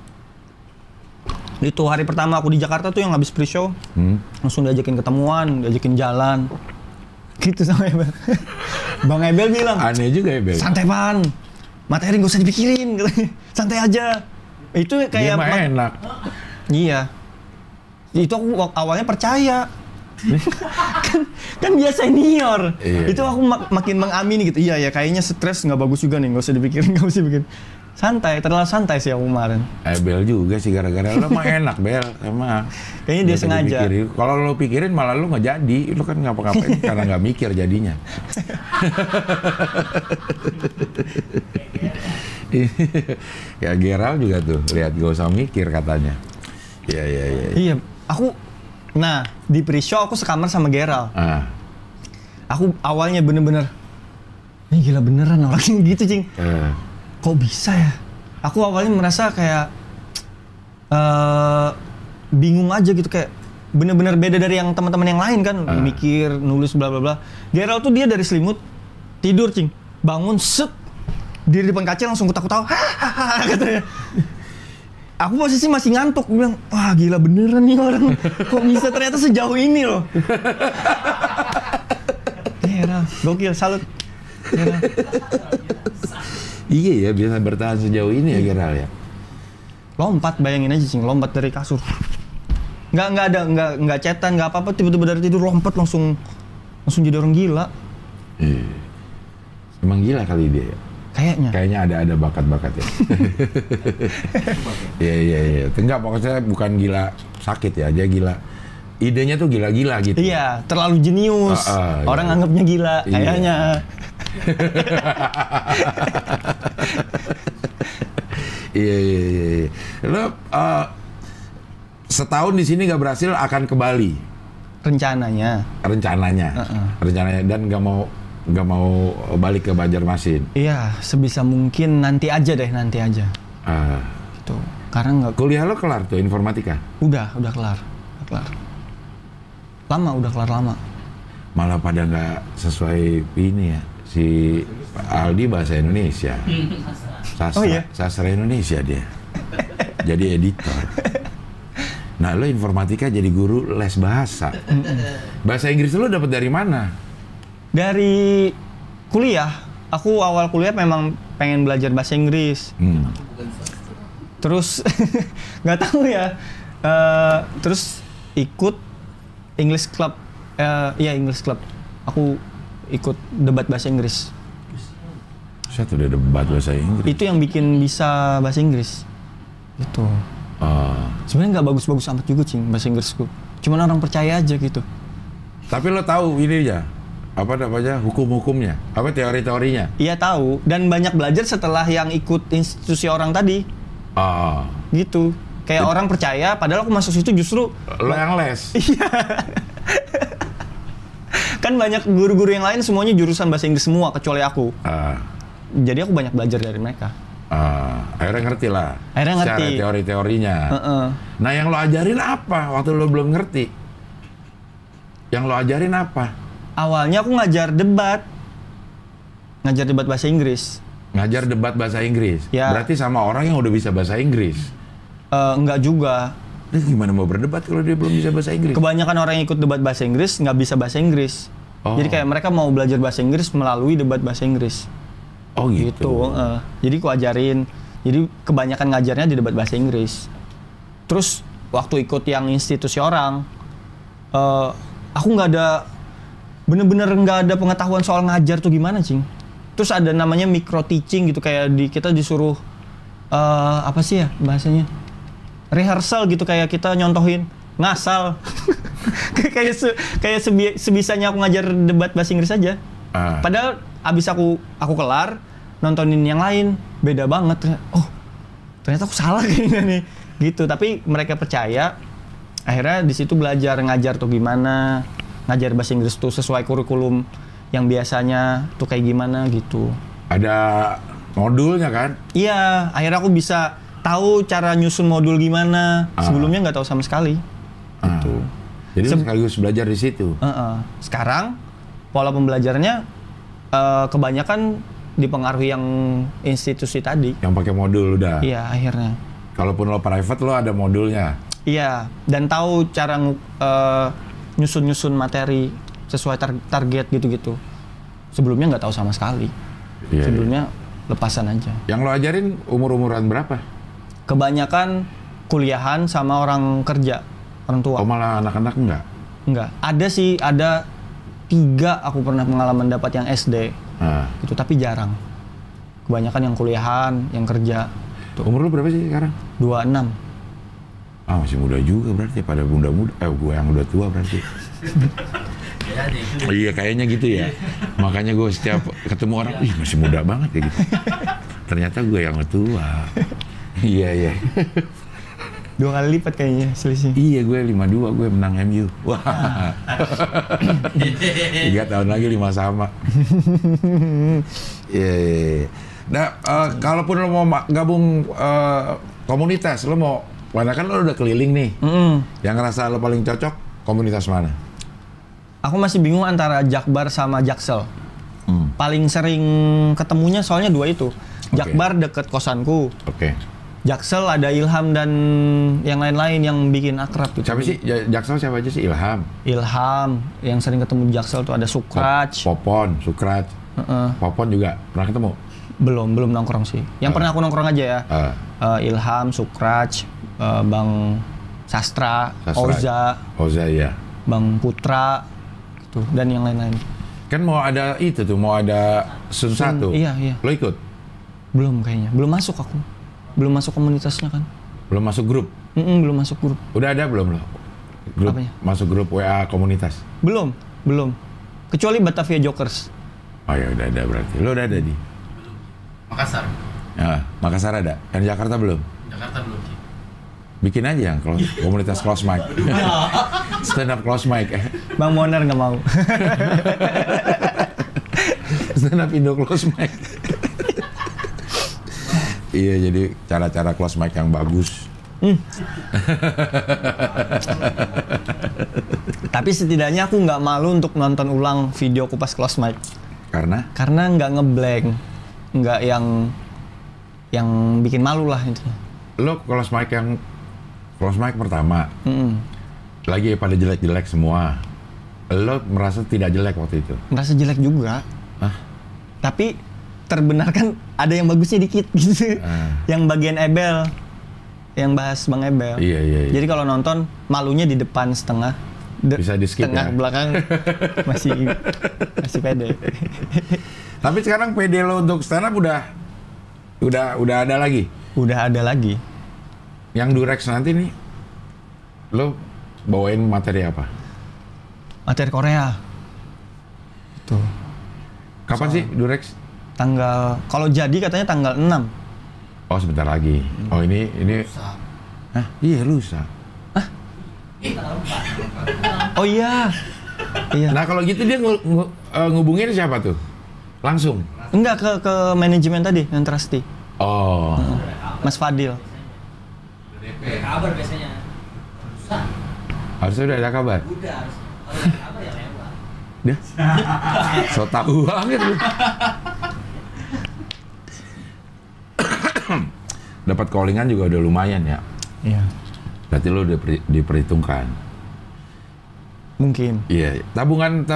Itu hari pertama aku di Jakarta tuh yang habis pre-show, langsung diajakin ketemuan, diajakin jalan. Gitu sama Ebel. Bang Ebel bilang,
aneh juga Ebel.
Santai Pan, materi gak usah dipikirin, santai aja. Itu kayak
dia mah enak.
Iya. Itu aku awalnya percaya. kan dia senior. Iya, itu aku makin mengamini gitu. Iya ya kayaknya stres nggak bagus juga nih, nggak usah dipikirin, nggak usah bikin. Santai, terlalu santai sih aku kemarin.
Bel juga sih gara-gara lo mah enak Bel, emang.
Kayaknya dia sengaja.
Kalau lo pikirin malah lo nggak jadi, lo kan ngapa-ngapain karena nggak mikir jadinya. Ya Geral juga tuh, lihat gak usah mikir katanya.
Iya, aku. Nah di pre-show aku sekamar sama Geral. Aku awalnya bener-bener, ini gila beneran orangnya gitu Cing. Kok bisa ya? Aku awalnya merasa kayak bingung aja gitu, kayak bener-bener beda dari yang teman-teman yang lain kan, mikir, nulis bla bla bla. Gerald tuh dia dari selimut tidur, Cing. Bangun set di depan kaca langsung ketawa-ketawa. Katanya. Aku posisi masih ngantuk, bilang, wah gila beneran nih orang. Kok bisa ternyata sejauh ini loh. Gerald, gokil, salut. Gerald.
Iya ya, biasa bertahan sejauh ini ya Gerald ya.
Lompat, bayangin aja Cing, lompat dari kasur. Nggak cetan, nggak apa-apa, tiba-tiba dari tidur lompat langsung jadi orang gila.
Emang gila kali dia ya? Kayaknya ada bakat-bakat ya. Iya. Enggak, pokoknya bukan gila sakit ya, dia gila. Idenya tuh gila-gila gitu.
Iya, terlalu jenius. Orang anggapnya gila, kayaknya.
Iya. Lo setahun di sini nggak berhasil akan ke Bali.
Rencananya
Dan nggak mau balik ke Banjarmasin.
Iya, sebisa mungkin nanti aja. Gitu. Karena nggak.
Kuliah lo kelar tuh informatika?
Udah kelar. Udah kelar lama.
Malah pada nggak sesuai ini ya. Si Aldi bahasa Indonesia. Sastra Indonesia dia. Jadi editor. Nah, lo informatika jadi guru les bahasa. Bahasa Inggris lo dapet dari mana?
Dari kuliah. Aku awal kuliah memang pengen belajar bahasa Inggris. Terus nggak tahu ya. Terus ikut English Club. English Club. Aku ikut debat bahasa Inggris.
Saya tuh udah debat bahasa Inggris.
Itu yang bikin bisa bahasa Inggris. Gitu. Sebenarnya nggak bagus-bagus amat juga Cing bahasa Inggrisku. Cuman orang percaya aja gitu.
Tapi lo tahu ini ya, apa namanya, hukum-hukumnya, apa teori-teorinya?
Iya tahu, dan banyak belajar setelah yang ikut institusi orang tadi. Gitu. Kayak orang percaya, padahal aku masuk situ justru
lo yang les.
Iya. Kan banyak guru-guru yang lain semuanya jurusan bahasa Inggris semua kecuali aku. Jadi aku banyak belajar dari mereka.
Akhirnya ngerti lah.
Secara
teori-teorinya. Nah, yang lo ajarin apa waktu lo belum ngerti? Yang lo ajarin apa?
Awalnya aku ngajar debat bahasa Inggris.
Ngajar debat bahasa Inggris?
Ya.
Berarti sama orang yang udah bisa bahasa Inggris?
Enggak juga.
Gimana mau berdebat kalau dia belum bisa bahasa Inggris?
Kebanyakan orang yang ikut debat bahasa Inggris nggak bisa bahasa Inggris. Jadi kayak mereka mau belajar bahasa Inggris melalui debat bahasa Inggris.
Oh gitu.
Jadi aku ajarin. Jadi kebanyakan ngajarnya di debat bahasa Inggris. Terus waktu ikut yang institusi orang, aku bener-bener nggak ada pengetahuan soal ngajar tuh gimana, Cing. Terus ada namanya micro teaching gitu, kayak kita disuruh apa sih ya bahasanya? Rehearsal gitu, kayak kita nyontohin ngasal. kayak sebisanya aku ngajar debat bahasa Inggris aja. Padahal abis aku kelar nontonin yang lain beda banget. Oh, ternyata aku salah kayaknya nih. Gitu, tapi mereka percaya. Akhirnya di situ belajar ngajar tuh gimana, ngajar bahasa Inggris tuh sesuai kurikulum yang biasanya tuh kayak gimana gitu.
Ada modulnya kan?
Iya, akhirnya aku bisa tahu cara nyusun modul gimana. Sebelumnya nggak tahu sama sekali. Gitu.
Jadi sekaligus belajar di situ.
Sekarang pola pembelajarannya kebanyakan dipengaruhi yang institusi tadi.
Yang pakai modul udah.
Iya, akhirnya.
Kalaupun lo private lo ada modulnya.
Iya, dan tahu cara nyusun materi sesuai target gitu-gitu. Sebelumnya nggak tahu sama sekali.
Iya,
sebelumnya lepasan aja.
Yang lo ajarin umur-umuran berapa?
Kebanyakan kuliahan sama orang kerja, orang tua.
Oh, malah anak-anak enggak?
Enggak. Ada sih, ada 3 aku pernah pengalaman dapat yang SD. Gitu, tapi jarang. Kebanyakan yang kuliahan, yang kerja.
Tuh. Umur lu berapa sih sekarang?
26.
Masih muda juga berarti, pada muda-muda. Gue yang udah tua berarti. Iya, kayaknya gitu ya. Makanya gue setiap ketemu orang, masih muda banget ya gitu. Ternyata gue yang tua. Iya.
2 kali lipat kayaknya selisih.
Iya, gue 52, gue menang MU. Wah. 3 tahun lagi 5 sama. Iya. Nah, kalaupun lo mau gabung komunitas, lo mau, karena kan lo udah keliling nih. Yang ngerasa lo paling cocok komunitas mana?
Aku masih bingung antara Jakbar sama Jaksel. Paling sering ketemunya soalnya dua itu. Jakbar deket kosanku. Jaksel ada Ilham dan yang lain-lain yang bikin akrab gitu.
Siapa sih? Jaksel siapa aja sih?
Ilham. Yang sering ketemu di Jaksel tuh ada Sukraj.
Popon, Sukraj. Popon juga pernah ketemu?
Belum nongkrong sih. Yang pernah aku nongkrong aja ya. Ilham, Sukraj, Bang Sastra, Oza ya. Bang Putra gitu dan yang lain-lain.
Kan mau ada itu tuh, mau ada Sun 1.
Iya.
Lo ikut?
Belum kayaknya. Belum masuk aku. Belum masuk komunitasnya kan.
Belum masuk grup?
Belum masuk grup.
Udah ada belum lo? Grup,
apanya?
masuk grup WA komunitas?
Belum. Kecuali Batavia Jokers.
Oh ya udah ada berarti. Lo udah ada di?
Makassar.
Makassar ada. Dan Jakarta belum?
Jakarta belum sih.
Bikin aja yang komunitas close mic. Stand up close mic.
Bang Moner nggak mau.
Stand up Indo close mic. Iya, jadi cara-cara close mic yang bagus.
Tapi setidaknya aku nggak malu untuk nonton ulang video kupas close mic.
Karena?
Karena nggak ngeblank, nggak yang bikin malu lah itu.
Lo close mic pertama, lagi pada jelek-jelek semua. Lo merasa tidak jelek waktu itu?
Merasa jelek juga. Tapi terbenarkan ada yang bagusnya dikit gitu. Yang bagian Ebel, yang bahas Bang Ebel.
Iya.
Jadi kalau nonton malunya di depan setengah,
bisa di skip
tengah
ya?
Belakang masih pede.
Tapi sekarang pede lo untuk stand up udah ada lagi? Udah ada lagi. Yang Durex nanti nih, lo bawain materi apa?
Materi Korea. Tuh.
Kapan sih Durex?
Kalau jadi katanya tanggal 6.
Oh, sebentar lagi. Oh, ini
Lusa.
Hah? Iya, lusa.
Hah? Oh iya.
Nah, kalau gitu dia ngubungin siapa tuh? Langsung?
Enggak, ke manajemen tadi, yang Trusty.
Oh.
Mas Fadil.
Kabar biasanya.
Harusnya udah ada kabar?
Udah, harus ada kabar ya lewat.
Dia? So tahu banget lu. Dapat callingan juga udah lumayan ya.
Iya.
Berarti lo udah diperhitungkan.
Mungkin.
Iya. Tabungan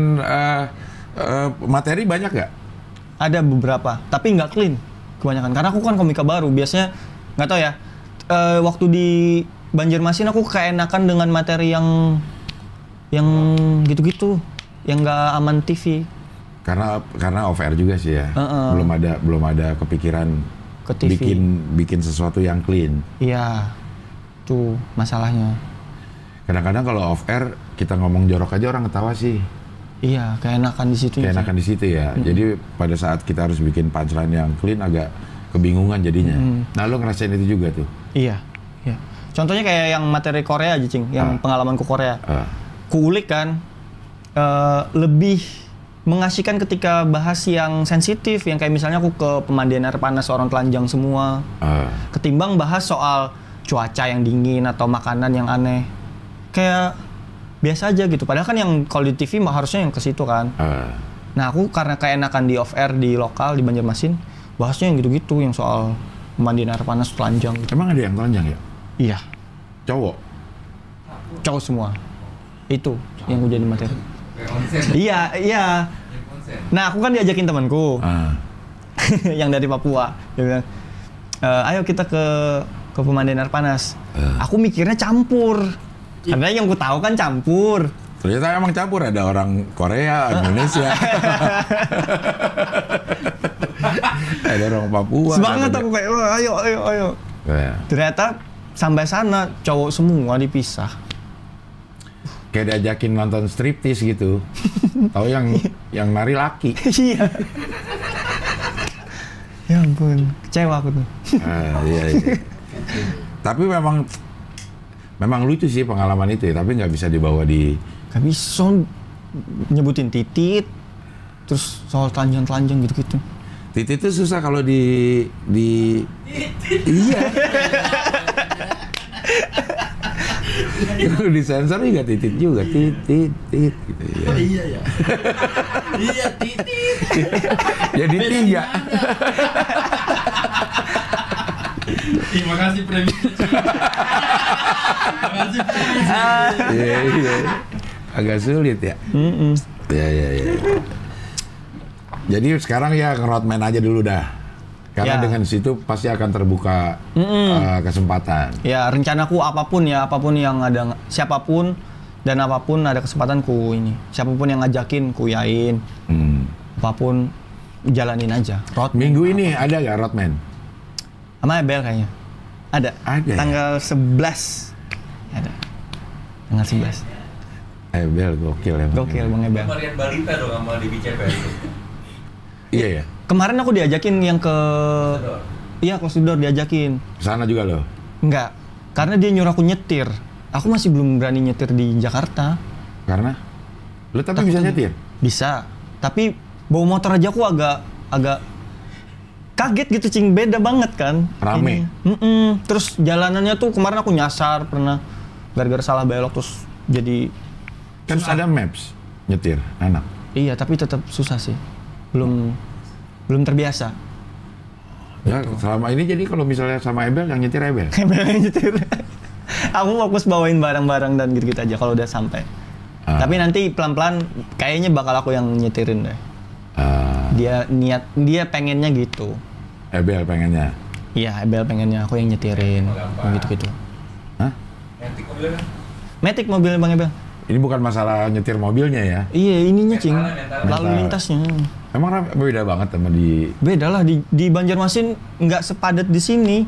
materi banyak gak?
Ada beberapa, tapi nggak clean kebanyakan. Karena aku kan komika baru. Biasanya nggak tahu ya. Waktu di Banjarmasin aku keenakan dengan materi yang gitu-gitu, yang nggak aman TV.
Karena off air juga sih ya. Belum ada kepikiran ke TV. bikin sesuatu yang clean.
Iya, tuh masalahnya.
Kadang-kadang kalau off air kita ngomong jorok aja orang ketawa sih.
Iya, keenakan di situ.
Keenakan di situ ya. Jadi pada saat kita harus bikin punchline yang clean agak kebingungan jadinya. Nah, lo ngerasain itu juga tuh?
Iya. Contohnya kayak yang materi Korea aja, Cing. Yang pengalamanku Korea. Kuulik kan, lebih mengasihkan ketika bahas yang sensitif, yang kayak misalnya aku ke pemandian air panas orang telanjang semua, ketimbang bahas soal cuaca yang dingin atau makanan yang aneh. Kayak biasa aja gitu. Padahal kan yang kalau di TV harusnya yang ke situ kan. Nah aku karena keenakan di off air di lokal di Banjarmasin, bahasnya yang gitu-gitu, yang soal pemandian air panas telanjang. Gitu.
Emang ada yang telanjang ya?
Iya. Cowok semua. Itu yang udah di materi. Iya. Nah, aku kan diajakin temanku yang dari Papua. Dia bilang, ayo kita ke pemandian air panas. Aku mikirnya campur. Karena yang ku tahu kan campur.
Ternyata emang campur, ada orang Korea, Indonesia. Ada orang Papua.
Semangat aku kayak, ayo. Ternyata sampai sana cowok semua dipisah.
Kayak diajakin nonton striptease gitu. Tahu yang nari laki.
Iya. Ya ampun, kecewa aku tuh.
Iya. Tapi memang lucu sih pengalaman itu ya, tapi nggak bisa dibawa di...
Nggak bisa nyebutin titit, terus soal telanjang gitu-gitu.
Titit itu susah kalau di... Iya. Kalau disensor juga titit juga, titit gitu ya.
Oh iya ya. Iya titit.
Jadi 3.
Terima kasih premis. Terima kasih premis.
Iya. Agak sulit ya. Iya. Jadi sekarang ya roadman aja dulu dah. Karena dengan situ pasti akan terbuka kesempatan.
Ya, rencanaku apapun yang ada, siapapun dan apapun ada kesempatan siapapun yang ngajakin ku yain. Apapun jalanin aja.
Roadman. Minggu ini ada gak roadman?
Sama Ebel kayaknya. Ada. Tanggal 11. Ada. Tanggal 11.
Ebel gokil ya.
Gokil Bang Ebel.
Varian balita dong sama di BCP.
Iya ya.
Kemarin aku diajakin yang ke Close the Door diajakin.
Sana juga loh?
Enggak. Karena dia nyuruh aku nyetir. Aku masih belum berani nyetir di Jakarta.
Karena? Lu tapi bisa nyetir?
Bisa. Tapi bawa motor aja aku agak kaget gitu, Cing. Beda banget kan.
Rame?
Terus jalanannya tuh kemarin aku nyasar pernah. Gara-gara salah belok terus jadi
kan susah. Ada maps nyetir enak.
Iya, tapi tetap susah sih. Belum terbiasa.
Ya, selama ini jadi kalau misalnya sama Ebel yang nyetir Ebel.
Ebel yang nyetir. Aku fokus bawain barang-barang dan gitu-gitu aja kalau udah sampai. Tapi nanti pelan-pelan kayaknya bakal aku yang nyetirin deh. Dia pengennya gitu.
Ebel pengennya.
Iya, Ebel pengennya aku yang nyetirin. Gitu-gitu.
Hah?
Matic mobilnya?
Matic mobilnya Bang Ebel.
Ini bukan masalah nyetir mobilnya ya?
Iya, ininya Cing.
Mental.
Lalu lintasnya.
Emang beda banget sama di...
Beda lah, di Banjarmasin nggak sepadat di sini.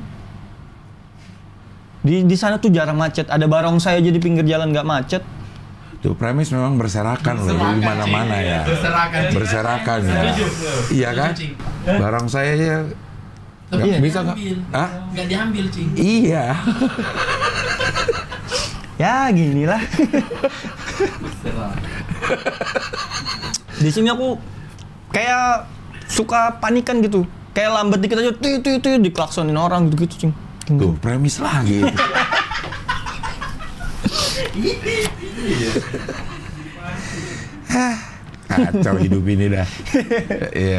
Di sana tuh jarang macet. Ada barongsai aja di pinggir jalan nggak macet.
Tuh premis memang berserakan loh di mana-mana ya. Berserakan ya. Iya kan? Barongsai aja nggak bisa nggak?
Nggak diambil, Cing.
Iya.
Ya ginilah. Di sini aku kayak suka panikan gitu. Kayak lambat dikit aja diklaksonin orang gitu, Cing.
Tuh, premis lagi. Kacau hidup ini dah. Iya.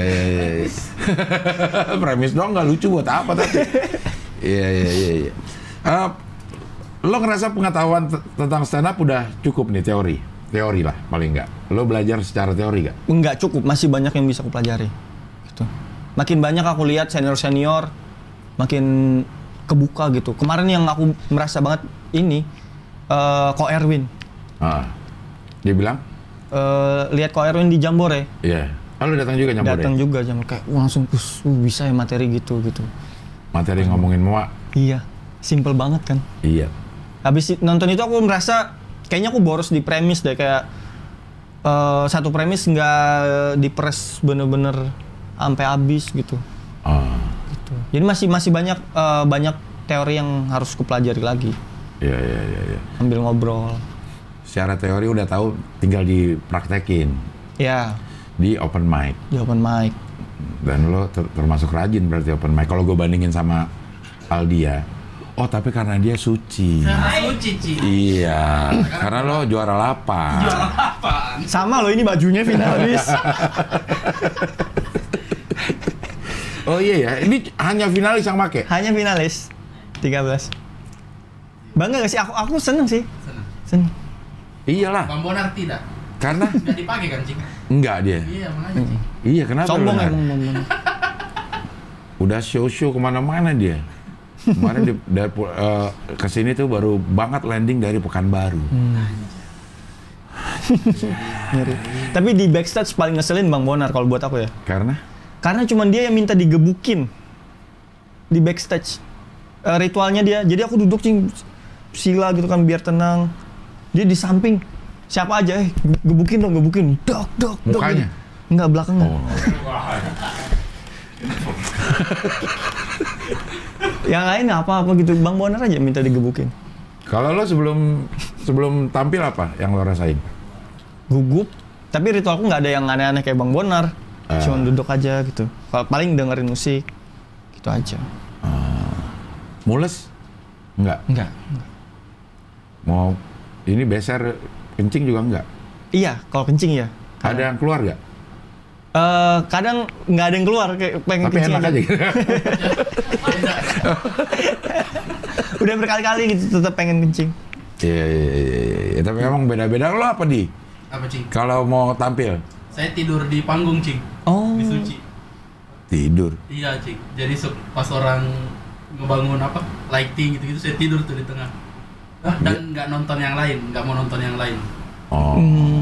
Premis dong nggak lucu buat apa tapi. Iya. Lo ngerasa pengetahuan tentang stand up udah cukup nih teori lah paling nggak. Lo belajar secara teori nggak?
Nggak cukup, masih banyak yang bisa aku pelajari. Gitu. Makin banyak aku lihat senior, makin kebuka gitu. Kemarin yang aku merasa banget ini, Ko Erwin.
Dia bilang?
Lihat Ko Erwin di Jambore.
Iya. Lo datang juga Jambore?
Datang juga Jambore. Kayak langsung bisa ya materi gitu.
Materi ngomongin muak?
Iya, simple banget kan?
Iya.
Habis nonton itu aku merasa kayaknya aku boros di premis deh, kayak satu premis nggak diperes bener-bener sampai habis gitu. Gitu. Jadi masih banyak teori yang harus kupelajari lagi.
Iya.
Ambil ngobrol.
Secara teori udah tahu, tinggal dipraktekin.
Iya.
Di open mic. Dan lo termasuk rajin berarti open mic. Kalau gue bandingin sama Aldia, tapi karena dia suci.
Ci.
Iya, karena lo juara 8.
Sama lo, ini bajunya finalis.
Oh iya ya, ini hanya finalis yang make?
Hanya finalis, 13. Bangga gak sih? Aku seneng sih. Seneng.
Iyalah.
Bang Bonar tidak.
Karena?
Nggak dipakai kan, Cing?
Enggak dia.
Iya, makanya, Cing.
Iya, kenapa?
Sombong emang Bang Bonar.
Udah show kemana-mana dia. Kemarin kesini tuh baru banget landing dari Pekanbaru.
Tapi di backstage paling ngeselin Bang Bonar kalau buat aku ya.
Karena
cuman dia yang minta digebukin di backstage. Ritualnya dia. Jadi aku duduk Cing, sila gitu kan biar tenang. Dia di samping. Siapa aja gebukin dong. Dok.
Mukanya?
Enggak, belakangnya. Yang lain apa gitu, Bang Bonar aja minta digebukin.
Kalau lo sebelum tampil apa yang lo rasain?
Gugup. Tapi ritualku nggak ada yang aneh-aneh kayak Bang Bonar. Cuma duduk aja gitu. Paling dengerin musik. Gitu aja.
Mules? Enggak. Mau ini beser kencing juga enggak?
Iya, kalau kencing ya.
Ada yang keluar nggak?
Kadang nggak ada yang keluar, kayak pengen
tapi
kencing
enak aja gitu.
Udah berkali-kali gitu tetap pengen kencing.
Iya. Tapi emang beda-beda. Lo apa di?
Apa Cing?
Kalau mau tampil?
Saya tidur di panggung Cing.
Oh.
Di Suci.
Tidur.
Iya Cing. Jadi pas orang ngebangun lighting gitu-gitu saya tidur tuh di tengah. Dan nggak nonton yang lain, nggak mau nonton yang lain.
Oh.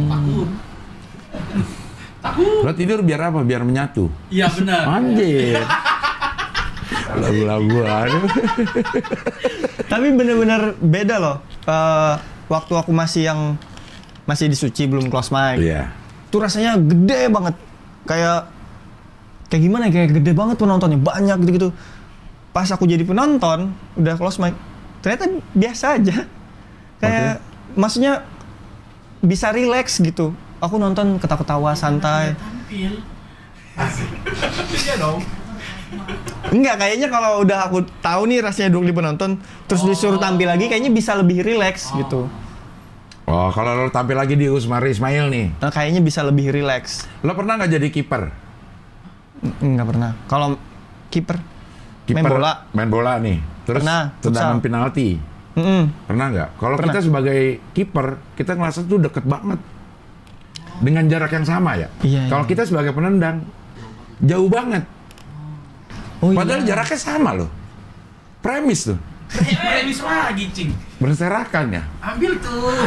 Takut.
Lo tidur biar apa? Biar menyatu.
Iya benar.
Anjir. Lagu-lagu aduh.
Tapi bener-bener beda loh. Waktu aku masih di Suci belum close mic.
Iya.
Itu rasanya gede banget. Kayak gimana ya? Kayak gede banget penontonnya, banyak gitu-gitu. Pas aku jadi penonton, udah close mic, ternyata biasa aja. Kayak maksudnya bisa relax gitu. Aku nonton ketawa-ketawa santai.
Tampil. Asik. Iya dong.
Enggak, kayaknya kalau udah aku tahu nih rasanya duduk di penonton, terus disuruh tampil lagi, kayaknya bisa lebih relax gitu.
Oh, kalau lo tampil lagi di Usmari Ismail nih,
Nah, kayaknya bisa lebih relax.
lo pernah nggak jadi kiper?
Enggak pernah. Kalau kiper main bola.
Main bola nih. Terus
Pernah,
tendangan
futsal.
penalti. Pernah nggak? Kalau
Pernah.
kita sebagai kiper, kita ngerasa tuh deket banget dengan jarak yang sama ya.
Iya,
Kalau
iya.
kita sebagai penendang, jauh banget.
Oh,
Padahal
iya.
jaraknya sama loh. Premis tuh.
Premis lagi Cing.
Berserakan ya.
Ambil tuh.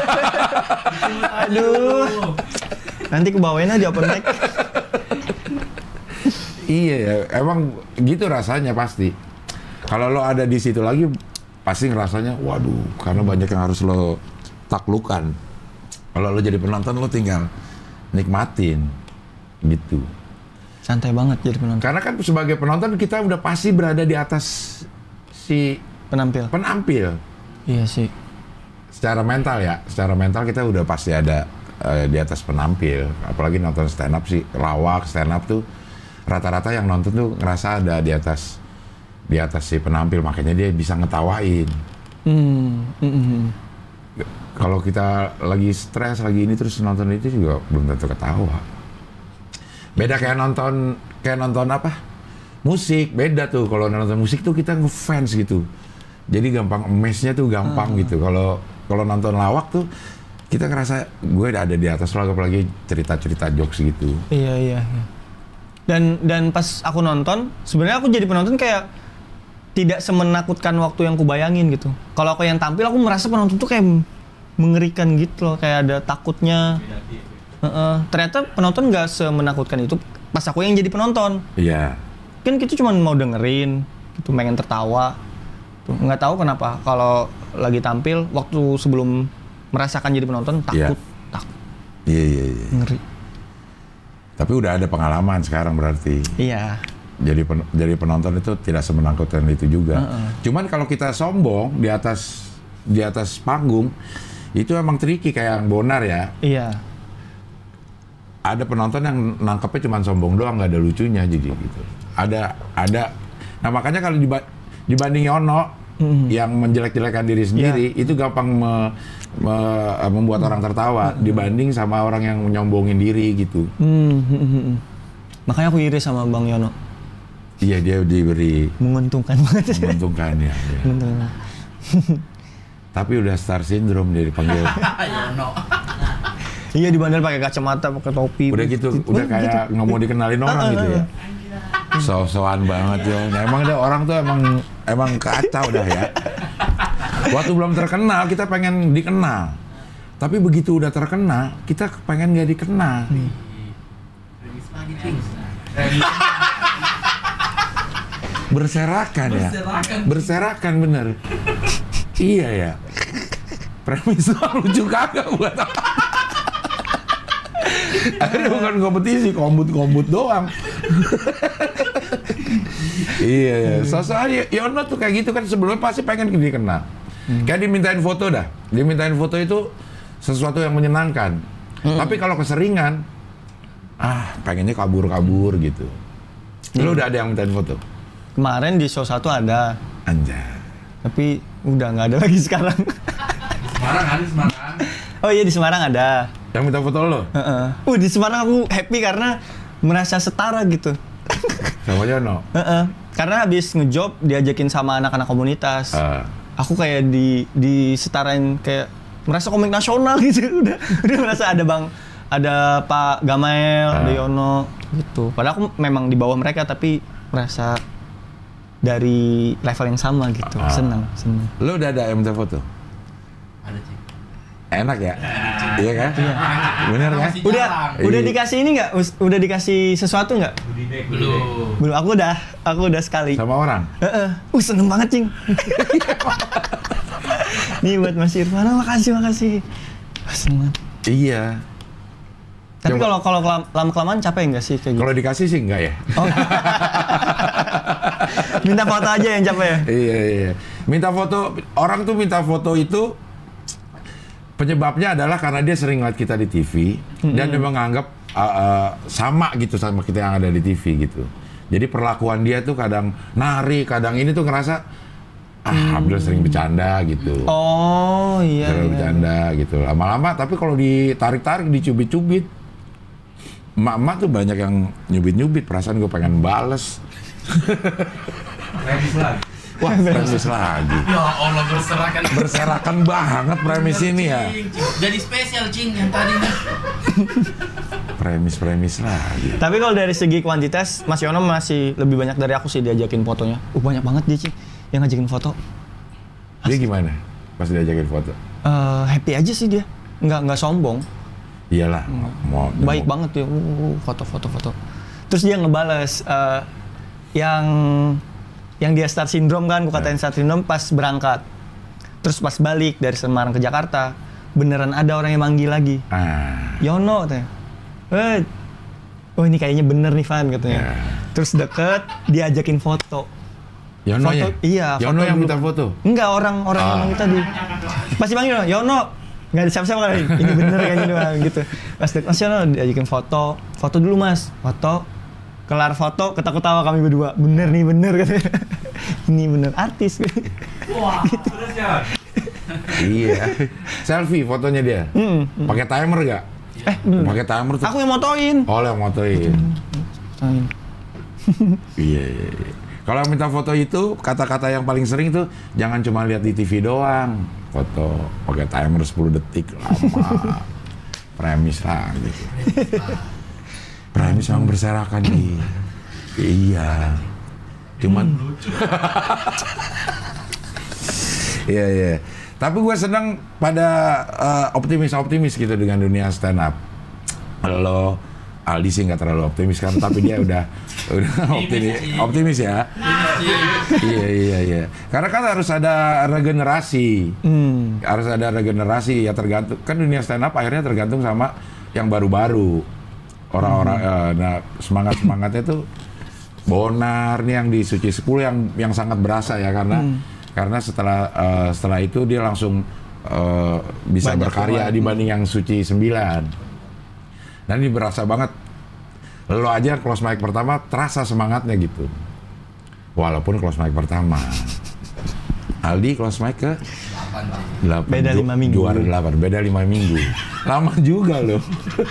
Aduh. Nanti kebawain aja open mic.
Iya ya, emang gitu rasanya pasti. Kalau lo ada di situ lagi, pasti ngerasanya, waduh, karena banyak yang harus lo taklukkan. Kalau lo jadi penonton, lo tinggal nikmatin, gitu.
Santai banget jadi penonton.
Karena kan sebagai penonton kita udah pasti berada di atas si
Penampil. Iya sih.
secara mental ya, secara mental kita udah pasti ada di atas penampil. Apalagi nonton stand up sih, lawak stand up tuh rata-rata yang nonton tuh ngerasa ada di atas si penampil, makanya dia bisa ngetawain. Kalau kita lagi stres lagi ini terus nonton itu juga belum tentu ketawa. Beda kayak nonton apa? Musik, beda tuh. Kalau nonton musik tuh kita ngefans gitu. Jadi gampang amazed-nya tuh gampang gitu. Kalau nonton lawak tuh kita ngerasa gue ada di atas lo, apalagi cerita-cerita jokes gitu.
Iya. Dan pas aku nonton, sebenarnya aku jadi penonton kayak tidak semenakutkan waktu yang kubayangin gitu. Kalau aku yang tampil, aku merasa penonton tuh kayak mengerikan gitu loh, kayak ada takutnya. Ternyata penonton nggak semenakutkan itu pas aku yang jadi penonton.
Iya.
Kan kita cuma mau dengerin, gitu, pengen tertawa. Tuh, nggak tahu kenapa kalau lagi tampil, waktu sebelum merasakan jadi penonton takut.
Iya.
Ngeri.
Tapi udah ada pengalaman sekarang berarti.
Iya.
Jadi penonton itu tidak semenakutkan itu juga. Cuman kalau kita sombong di atas panggung, itu emang tricky kayak yang Bonar ya.
Iya.
Ada penonton yang nangkepnya cuma sombong doang, nggak ada lucunya jadi gitu. Ada. Nah makanya kalau dibanding Yono yang menjelek-jelekan diri sendiri, itu gampang membuat orang tertawa dibanding sama orang yang menyombongin diri gitu.
Makanya aku iri sama Bang Yono.
Iya, dia diberi
Menguntungkan banget.
menguntungkan ya. Tapi udah star syndrome dia dipanggil.
Yono.
Iya, di bandar pakai kacamata, pakai topi.
Udah gitu, udah kayak nggak mau dikenalin orang gitu ya. So-soan banget ya. Nah, emang deh orang tuh emang kacau dah ya. Waktu belum terkenal kita pengen dikenal. Tapi begitu udah terkenal, kita pengen nggak dikenal.
Premis lagi Cing.
Berserakan ya. Berserakan bener. Iya ya. Premis lucu kagak buat apa? Akhirnya bukan kompetisi, kombut doang. Iya. Soalnya Yono tuh kayak gitu kan sebelumnya pasti pengen dikenal. Kayak dimintain foto dah. Dimintain foto itu sesuatu yang menyenangkan. Tapi kalau keseringan, pengennya kabur gitu. Lu udah ada yang mintain foto?
Kemarin di show 1 ada.
Anjay.
Tapi udah nggak ada lagi sekarang.
Semarang ada Semarang.
Oh iya di Semarang ada.
Yang minta foto lo?
Di Semarang aku happy karena merasa setara gitu.
Sama Yono?
Karena habis ngejob diajakin sama anak-anak komunitas. Aku kayak disetarain kayak merasa komik nasional gitu. Udah merasa ada Pak Gamael, ada Yono gitu. Padahal aku memang di bawah mereka tapi merasa dari level yang sama gitu. Senang.
Lo udah ada yang minta foto?
Ada sih.
Enak ya? Iya kan? Iya. Bener kan?
Udah dikasih ini nggak? Udah dikasih sesuatu nggak? Belum. Aku udah sekali.
Sama orang?
Seneng banget, Cing. Nih buat Mas Irfan, makasih. Seneng banget.
Iya.
Tapi kalau lama-kelamaan capek nggak sih kayak gitu?
Kalau dikasih sih enggak ya.
Minta foto aja yang capek ya?
Iya. Minta foto, orang tuh minta foto itu penyebabnya adalah karena dia sering lihat kita di TV dan dia menganggap sama gitu sama kita yang ada di TV gitu. Jadi perlakuan dia tuh kadang nari, kadang ini tuh ngerasa Abdul sering bercanda gitu.
Oh iya.
Sering bercanda gitu. Lama-lama tapi kalau ditarik-tarik, dicubit-cubit, emak-emak tuh banyak yang nyubit-nyubit. Perasaan gue pengen bales.
Premis lagi.
Wah, premis lagi.
Ya Allah,
berserakan banget premis ini ya.
Jadi spesial, Cing, yang tadi.
Premis lagi.
Tapi kalau dari segi kuantitas, Mas Yono masih lebih banyak dari aku sih diajakin fotonya. Banyak banget dia, Cing, yang ngajakin foto.
Dia gimana pas diajakin foto?
Happy aja sih dia. Nggak sombong.
Iyalah,
baik banget dia. Foto. Terus dia ngebales yang dia star syndrome kan, aku katain star syndrome pas berangkat. Terus pas balik dari Semarang ke Jakarta, beneran ada orang yang manggil lagi. Yono katanya. Oh ini kayaknya bener nih Van katanya. Terus deket, diajakin foto.
Yono ya?
Iya.
Yono yang minta foto?
Enggak, orang yang manggil tadi. Pasti panggil Yono. Nggak ada siapa-siapa kali. Ini bener kayaknya doang gitu. Pas deket, Mas Yono diajakin foto. Foto dulu Mas. Foto. Kelar foto, ketawa kami berdua. Bener katanya. Ini bener artis.
Wah, terus ya?
Iya. Selfie fotonya dia. Pakai timer gak? Pakai timer tuh.
Aku yang motoin.
Oh, yang motoin. Iya. Kalau minta foto itu, kata-kata yang paling sering tuh jangan cuma lihat di TV doang. Foto pakai timer 10 detik lama. Premis lah gitu. Premis yang berserakan di. Iya. Cuman Iya. Tapi gue senang pada optimis gitu dengan dunia stand up. Kalau Aldi sih nggak terlalu optimis kan, tapi dia udah optimis ya. Iya. Karena kan harus ada regenerasi. Harus ada regenerasi ya, tergantung kan dunia stand up akhirnya tergantung sama yang baru-baru. Orang-orang nah semangatnya tuh Bonar nih yang di Suci 10 yang sangat berasa ya karena setelah itu dia langsung bisa banyak berkarya dibanding yang Suci 9. Dan ini berasa banget. Lo aja close mic pertama terasa semangatnya gitu. Walaupun close mic pertama. Aldi close mic ke 8.
Beda 5 minggu.
Juara 8, beda 5 minggu. Lama juga loh.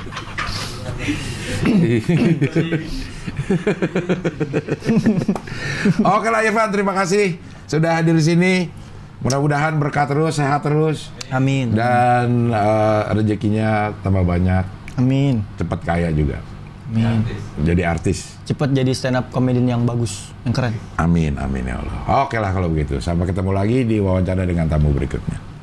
Oke lah Irfan, terima kasih sudah hadir di sini. Mudah-mudahan berkah terus, sehat terus.
Amin.
Dan rezekinya tambah banyak.
Amin.
Cepat kaya juga.
Amin.
Jadi artis.
Cepat jadi stand up comedian yang bagus, yang keren.
Amin ya Allah. Oke lah kalau begitu. Sampai ketemu lagi di wawancara dengan tamu berikutnya.